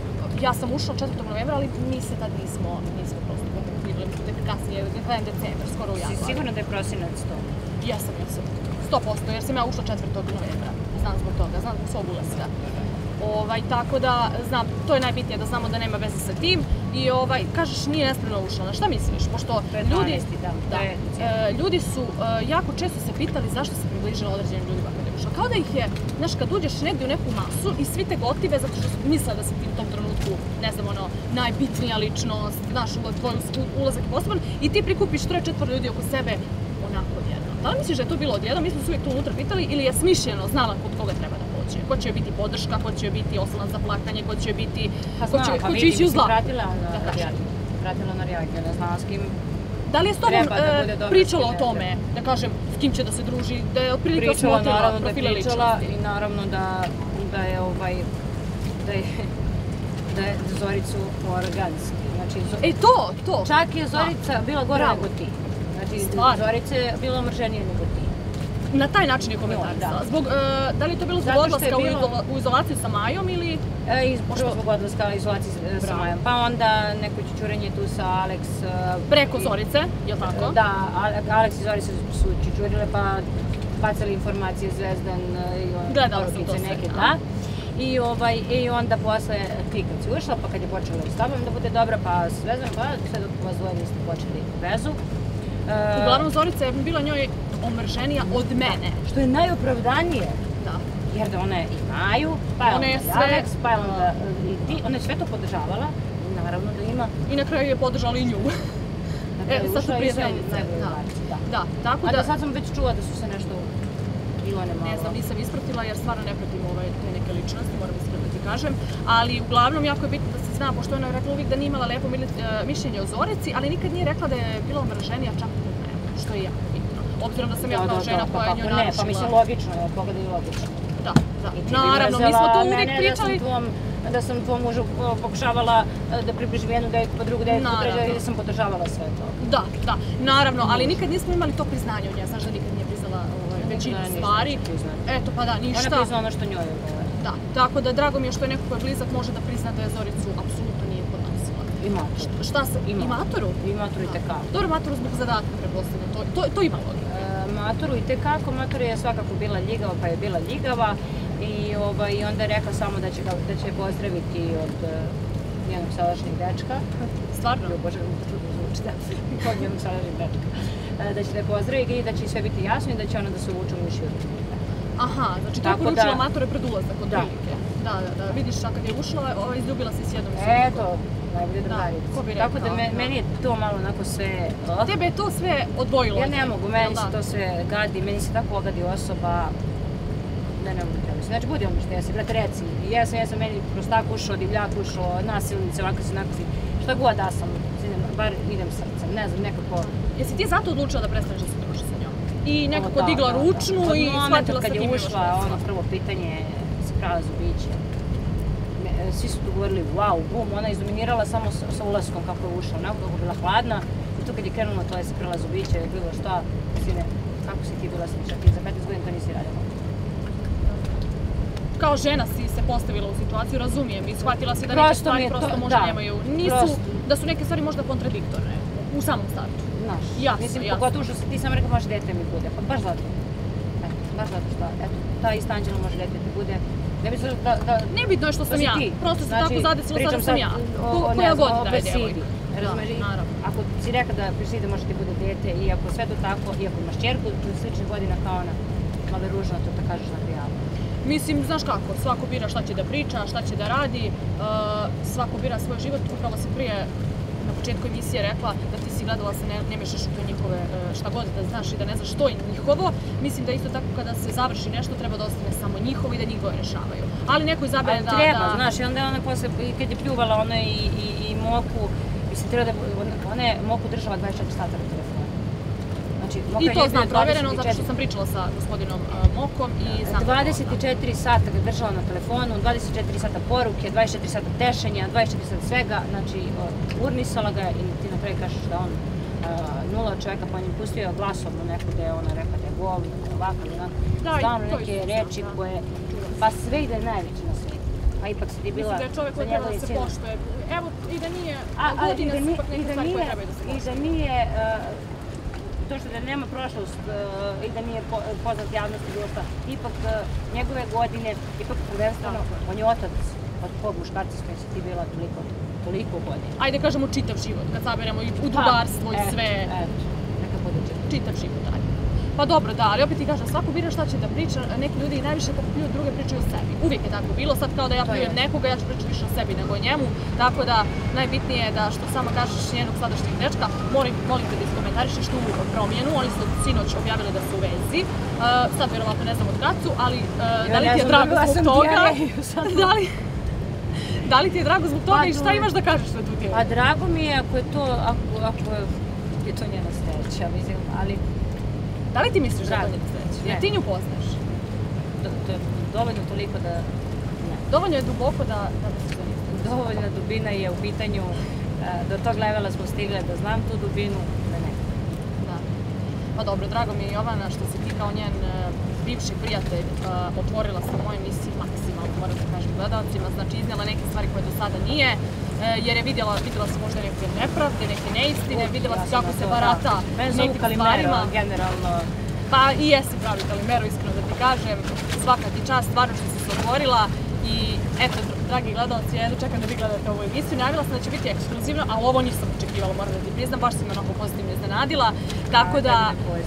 ja sam ušla četvrtog novembra, ali mi se tad nismo, nismo prosto pomogli, tek kasnije, krajem decembra, skoro u januaru. Si sigurno da je prosinac to? Jesam, jesam. sto posto, jer sam ja ušla četvrtog novembra. Znam zbog toga, znam zbog svog ulaska. Ovaj, tako da, znam, to je najbitnije da znamo da nema veze sa tim. I ovaj, kažeš, nije nespremno ušla. Na šta misliš? Pošto ljudi, da, da, e, ljudi su e, jako često se pitali zašto se približila određenim ljudima kada je ušla. Kao da ih je, znaš, kad uđeš negdje u neku masu i svi te gotive zato što misle da si ti u tom trenutku, ne znam, ono, najbitnija ličnost, znaš, tvoj ulazak je poseban i ti prikupiš troje četvoro ljudi oko sebe onako odjedno. Da li misliš da je to bilo odjedno? Mi smo se uvijek tu unutra pitali ili je smišljeno znala kod koga treba da pođe? Ko će joj biti podrška, ko će joj biti oslonac za plakanje, ko će joj biti... Pa ko će, znam, ko pa će ići u zla? Pratila na Rijagi, pratila na Rijagi, ne znala s kim... Da li je s tobom e, pričala o tome, da kažem, s kim će da se druži, da je otprilike osmotrila profile ličnosti? Pričala i naravno da, da je ovaj... da je... da je Zoricu organski. Znači, e to, to! Čak je Zorica da. bila gore nego ti. Znači, Stvarno. Zorica je bila omrženija nego ti. Na taj način je komentarisala. Da. Zbog, e, da li je to bilo zbog odlaska bilo... u izolaciju sa Majom ili... E, iz, prvo zbog odlaska u izolaciju Bravo. sa Majom. Pa onda neko čučurenje tu sa Alex... Preko Zorice, je li tako? Da, Alex i Zorica su čučurile pa bacali informacije Zvezdan i porukice neke, da. I, ovaj, I onda posle ti kad si ušla, pa kad je počela s tobom da bude dobra, pa Zvezdan, pa sve dok vas dvoje niste počeli vezu. Uh, Uglavnom Zorica je bila njoj omrženija od mene. Što je najopravdanije. Da. Jer da ona je i Maju, pa je onda i Alex, pa je onda i ti. Ona je sve to podržavala, naravno da ima. I na kraju je podržala i nju. E, sad su prijateljice. Da. Da. da, tako da... A da sad sam već čula da su se nešto i one malo... Ne znam, nisam ispratila jer stvarno ne pratim ove te neke ličnosti, moram iskreno da ti kažem. Ali uglavnom jako je bitno da se zna, pošto ona je rekla uvijek da nije imala lepo mišljenje o Zorici, ali nikad nije rekla da je bila omrženija čak od mene, što je jako bitno. Obzirom da sam ja kao žena koja je njoj narušila... Ne, pa mislim logično je, pogledaj i logično. Da, da. Naravno, mi smo to uvijek pričali... Da sam tvom mužu pokušavala da približim jednu devojku pa drugu devojku i da sam podržavala sve to. Da, da, naravno, ali nikad nismo imali to priznanje od nje, znaš da nikad nije priznala većinu stvari. Eto, pa da, ništa. Ona prizna ono što njoj je govore. Da, tako da drago mi je što je neko ko je blizak može da prizna da je Zoricu apsolutno nije podnosila. I Matoru. Šta se, i Matoru? I Matoru i tekako. Dobro, Matoru zbog zadatka, prepostavljam, to, to ima logike. Matoru i tekako, Matoru je svakako bila ljigava, pa je bila ljigava. I, ovaj, I onda je rekla samo da će, da će pozdraviti od uh, njenog sadašnjeg dečka. Stvarno? Jo, Bože, kako čudno zvuči, da. Od njenog sadašnjeg dečka. Uh, da će da je pozdravi i da će sve biti jasno i da će ona da se uvuče u mišlju. Aha, znači to je poručila Matore pred ulazak od prilike. Da, da, da. Vidiš, a kad je ušla, ovaj, izljubila se s jednom i sve. Eto, najbolje drugarica. Tako da me, meni je to malo onako sve... Oh. Tebe je to sve odvojilo? Ja ne mogu, meni se to sve gadi, meni se tako ogadi osoba. Ne, ne mogu treba. Znači, budi ono što jesi, brate, reci. Jesam, jesam, meni prostak ušao, divljak ušao, nasilnice, ovako si, onako si. Šta god da sam, bar idem srcem, ne znam, nekako... Jesi ti zato odlučila da prestaneš da se druži sa njom? I nekako digla ručnu i shvatila sa tim imaš kad je ušla, ono prvo pitanje se prava zubiće. Svi su tu govorili, wow, bum, ona je izdominirala samo sa ulaskom kako je ušla, onako kako je bila hladna. I tu kad je krenula, to je se prava zubiće, je bilo šta, sine, kako si ti bila sličak, i za petnaest godina to nisi radila. Kao žena si se postavila u situaciju, razumijem, i shvatila si da neke stvari prosto možda nemaju, nisu, da su neke stvari možda kontradiktorne u samom startu. Znaš, jasno, mislim, jasno. Pogotovo što si ti sam rekao može dete mi bude, pa baš zato. Eto, baš zato što, eto, ta ista Anđela može dete ti bude. Ne bi da, da... Nebitno je što sam ja, prosto se tako zadesilo, sada sam ja. Koja god da je devojka. Razumeš, ako si rekao da prišli da može ti bude dete i ako sve to tako, i ako imaš čerku, sličnih godina kao ona, malo je ružno to da kažeš na prijavu. Mislim, znaš kako, svako bira šta će da priča, šta će da radi, svako bira svoj život. Upravo si prije na početku emisije rekla da ti si gledala se ne mešaš u to njihove šta god da znaš i da ne znaš što je njihovo. Mislim da isto tako kada se završi nešto treba da ostane samo njihovo i da njihove rešavaju. Ali neko izabere da... Treba, znaš, i onda je ona posle, kad je pljuvala ona i Moku, mislim, treba da... Ona je Moku držala dvadeset četiri sata na telefonu. I to znam provjereno, zato što sam pričala sa gospodinom Mokom i znam dvadeset četiri sata ga držala na telefonu, dvadeset četiri sata poruke, dvadeset četiri sata tešenja, dvadeset četiri sata svega, znači urnisala ga i ti na kraju kažeš da on nula čovjeka pa njim pustio glasom na neku gde je ona rekla da je gol, ovako, onako, stavno neke reči koje, pa sve ide najveće na svijetu. a ipak si ti bila Mislim da je čovjek za koji treba njegovim da se sinom. poštuje. Evo, i da nije, A, a, godina i da su nije, ipak i neke da stvari koje nije, trebaju da se i poštuje. da nije, uh, to što da nema prošlost uh, i da nije po, poznat javnosti bilo šta, ipak uh, njegove godine, ipak prvenstveno, on je otac od tog muškarca s kojim si ti bila toliko, toliko godina. Ajde kažemo čitav život, kad saberemo i udrugarstvo i eto, sve. Eto, neka bude čitav. Čitav život, ajde. Pa dobro, da, ali opet ti kažem, svako bira šta će da priča, neki ljudi najviše kad pljuju druge pričaju o sebi. Uvijek je tako bilo, sad kao da ja pljujem nekoga, ja ću pričati više o sebi nego o njemu, tako da najbitnije je da što sama kažeš njenog sadašnjeg dečka, molim, molim te da iskomentarišeš tu promjenu, oni su sinoć objavili da su u vezi, uh, sad vjerovatno ne znam od kad su, ali uh, da li ti je drago zbog toga? Da li, da li ti je drago zbog toga i šta imaš da kažeš na tu temu? Pa drago mi je ako je to, ako, ako je to njena sreća, mislim, ali da li ti misliš da je to njena sreća? Jer ti nju poznaš? To je dovoljno toliko da... Dovoljno je duboko da misliš da nisam. Dovoljna dubina je u pitanju, do tog levela smo stigle da znam tu dubinu, da ne. Da. Pa dobro, drago mi je Jovana što si ti kao njen bivši prijatelj otvorila sa moje emisije maksimalno, moram da kažem gledalcima, znači iznijela neke stvari koje do sada nije, jer je vidjela, vidjela se možda neke nepravde, neke neistine, vidjela se kako se barata nekim stvarima. Generalno. Pa i jesi pravi Kalimero, iskreno da ti kažem, svaka ti čast, stvarno što si se otvorila i eto, dragi gledalci, ja jedno čekam da vi gledate ovu emisiju, najavila sam da će biti ekskluzivno, ali ovo nisam očekivala, moram da ti priznam, baš si me onako pozitivno iznenadila, tako da...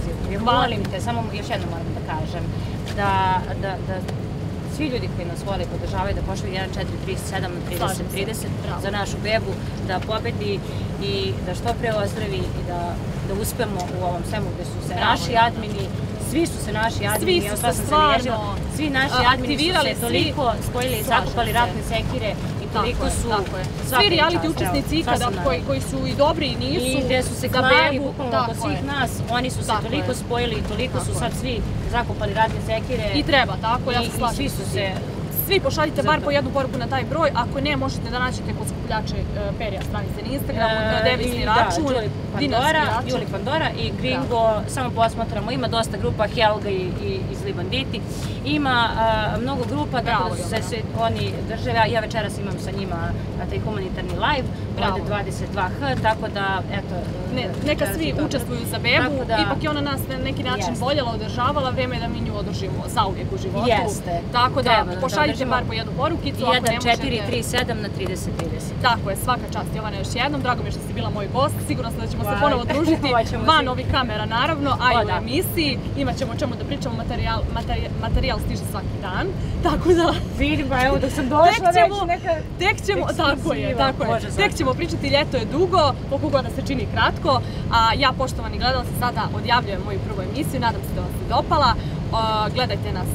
Molim te, samo još jedno moram da kažem, da, da, da svi ljudi koji nas vole i podržavaju da pošalju jedan četiri tri sedam na trideset trideset za našu bebu, da pobedi i da što pre ozdravi i da, da uspemo u ovom svemu gde su se naši admini, svi su se naši admini, svi su se stvarno svi naši admini su se toliko spojili i zakupali ratne sekire i toliko su... Svi reality učesnici ikada koji su i dobri i nisu, i gde su se klali bukvalno oko svih nas, oni su se toliko spojili i toliko su sad svi zakupali ratne sekire. I treba, tako, ja se slažem. I svi su se... Svi pošaljite bar po jednu poruku na taj broj, ako ne, možete da naćete kod skupljače perija stranice na Instagramu, devizni račun, dinarski račun. Juli Pandora i Gringo, samo posmatramo, ima dosta grupa, Helga iz Libanditi, ima mnogo grupa, tako da se oni drže, ja večeras imam sa njima taj humanitarni live, ovde dvadeset dva H, tako da, eto... Neka svi učestvuju za bebu, ipak je ona nas na neki način voljela, održavala, vreme je da mi nju održimo zauvijek u životu. Jeste. Tako da, pošaljite bar po jednu porukicu, ako ne možete... jedan četiri tri sedam na trideset trideset. Tako je, svaka čast Jovana još jednom, drago mi je što si bila moj gost, sigurno sam da ćemo se ponovo družiti, van ovih kamera naravno, a i u emisiji, imat ćemo o čemu da pričamo, materijal stiže svaki dan, tako da... Vidim, pa evo dok sam došla već neka... Tek ćemo, tako je, tako je, tek ćemo pričati, ljeto je dugo, koliko god da se čini kratko, a ja, poštovani gledalci, sada odjavljujem moju prvu emisiju, nadam se da vam se dopala, gledajte nas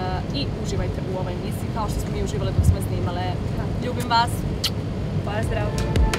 i uživajte u ovoj emisiji kao što smo mi uživali dok smo snimale. Ljubim vas. Pozdrav!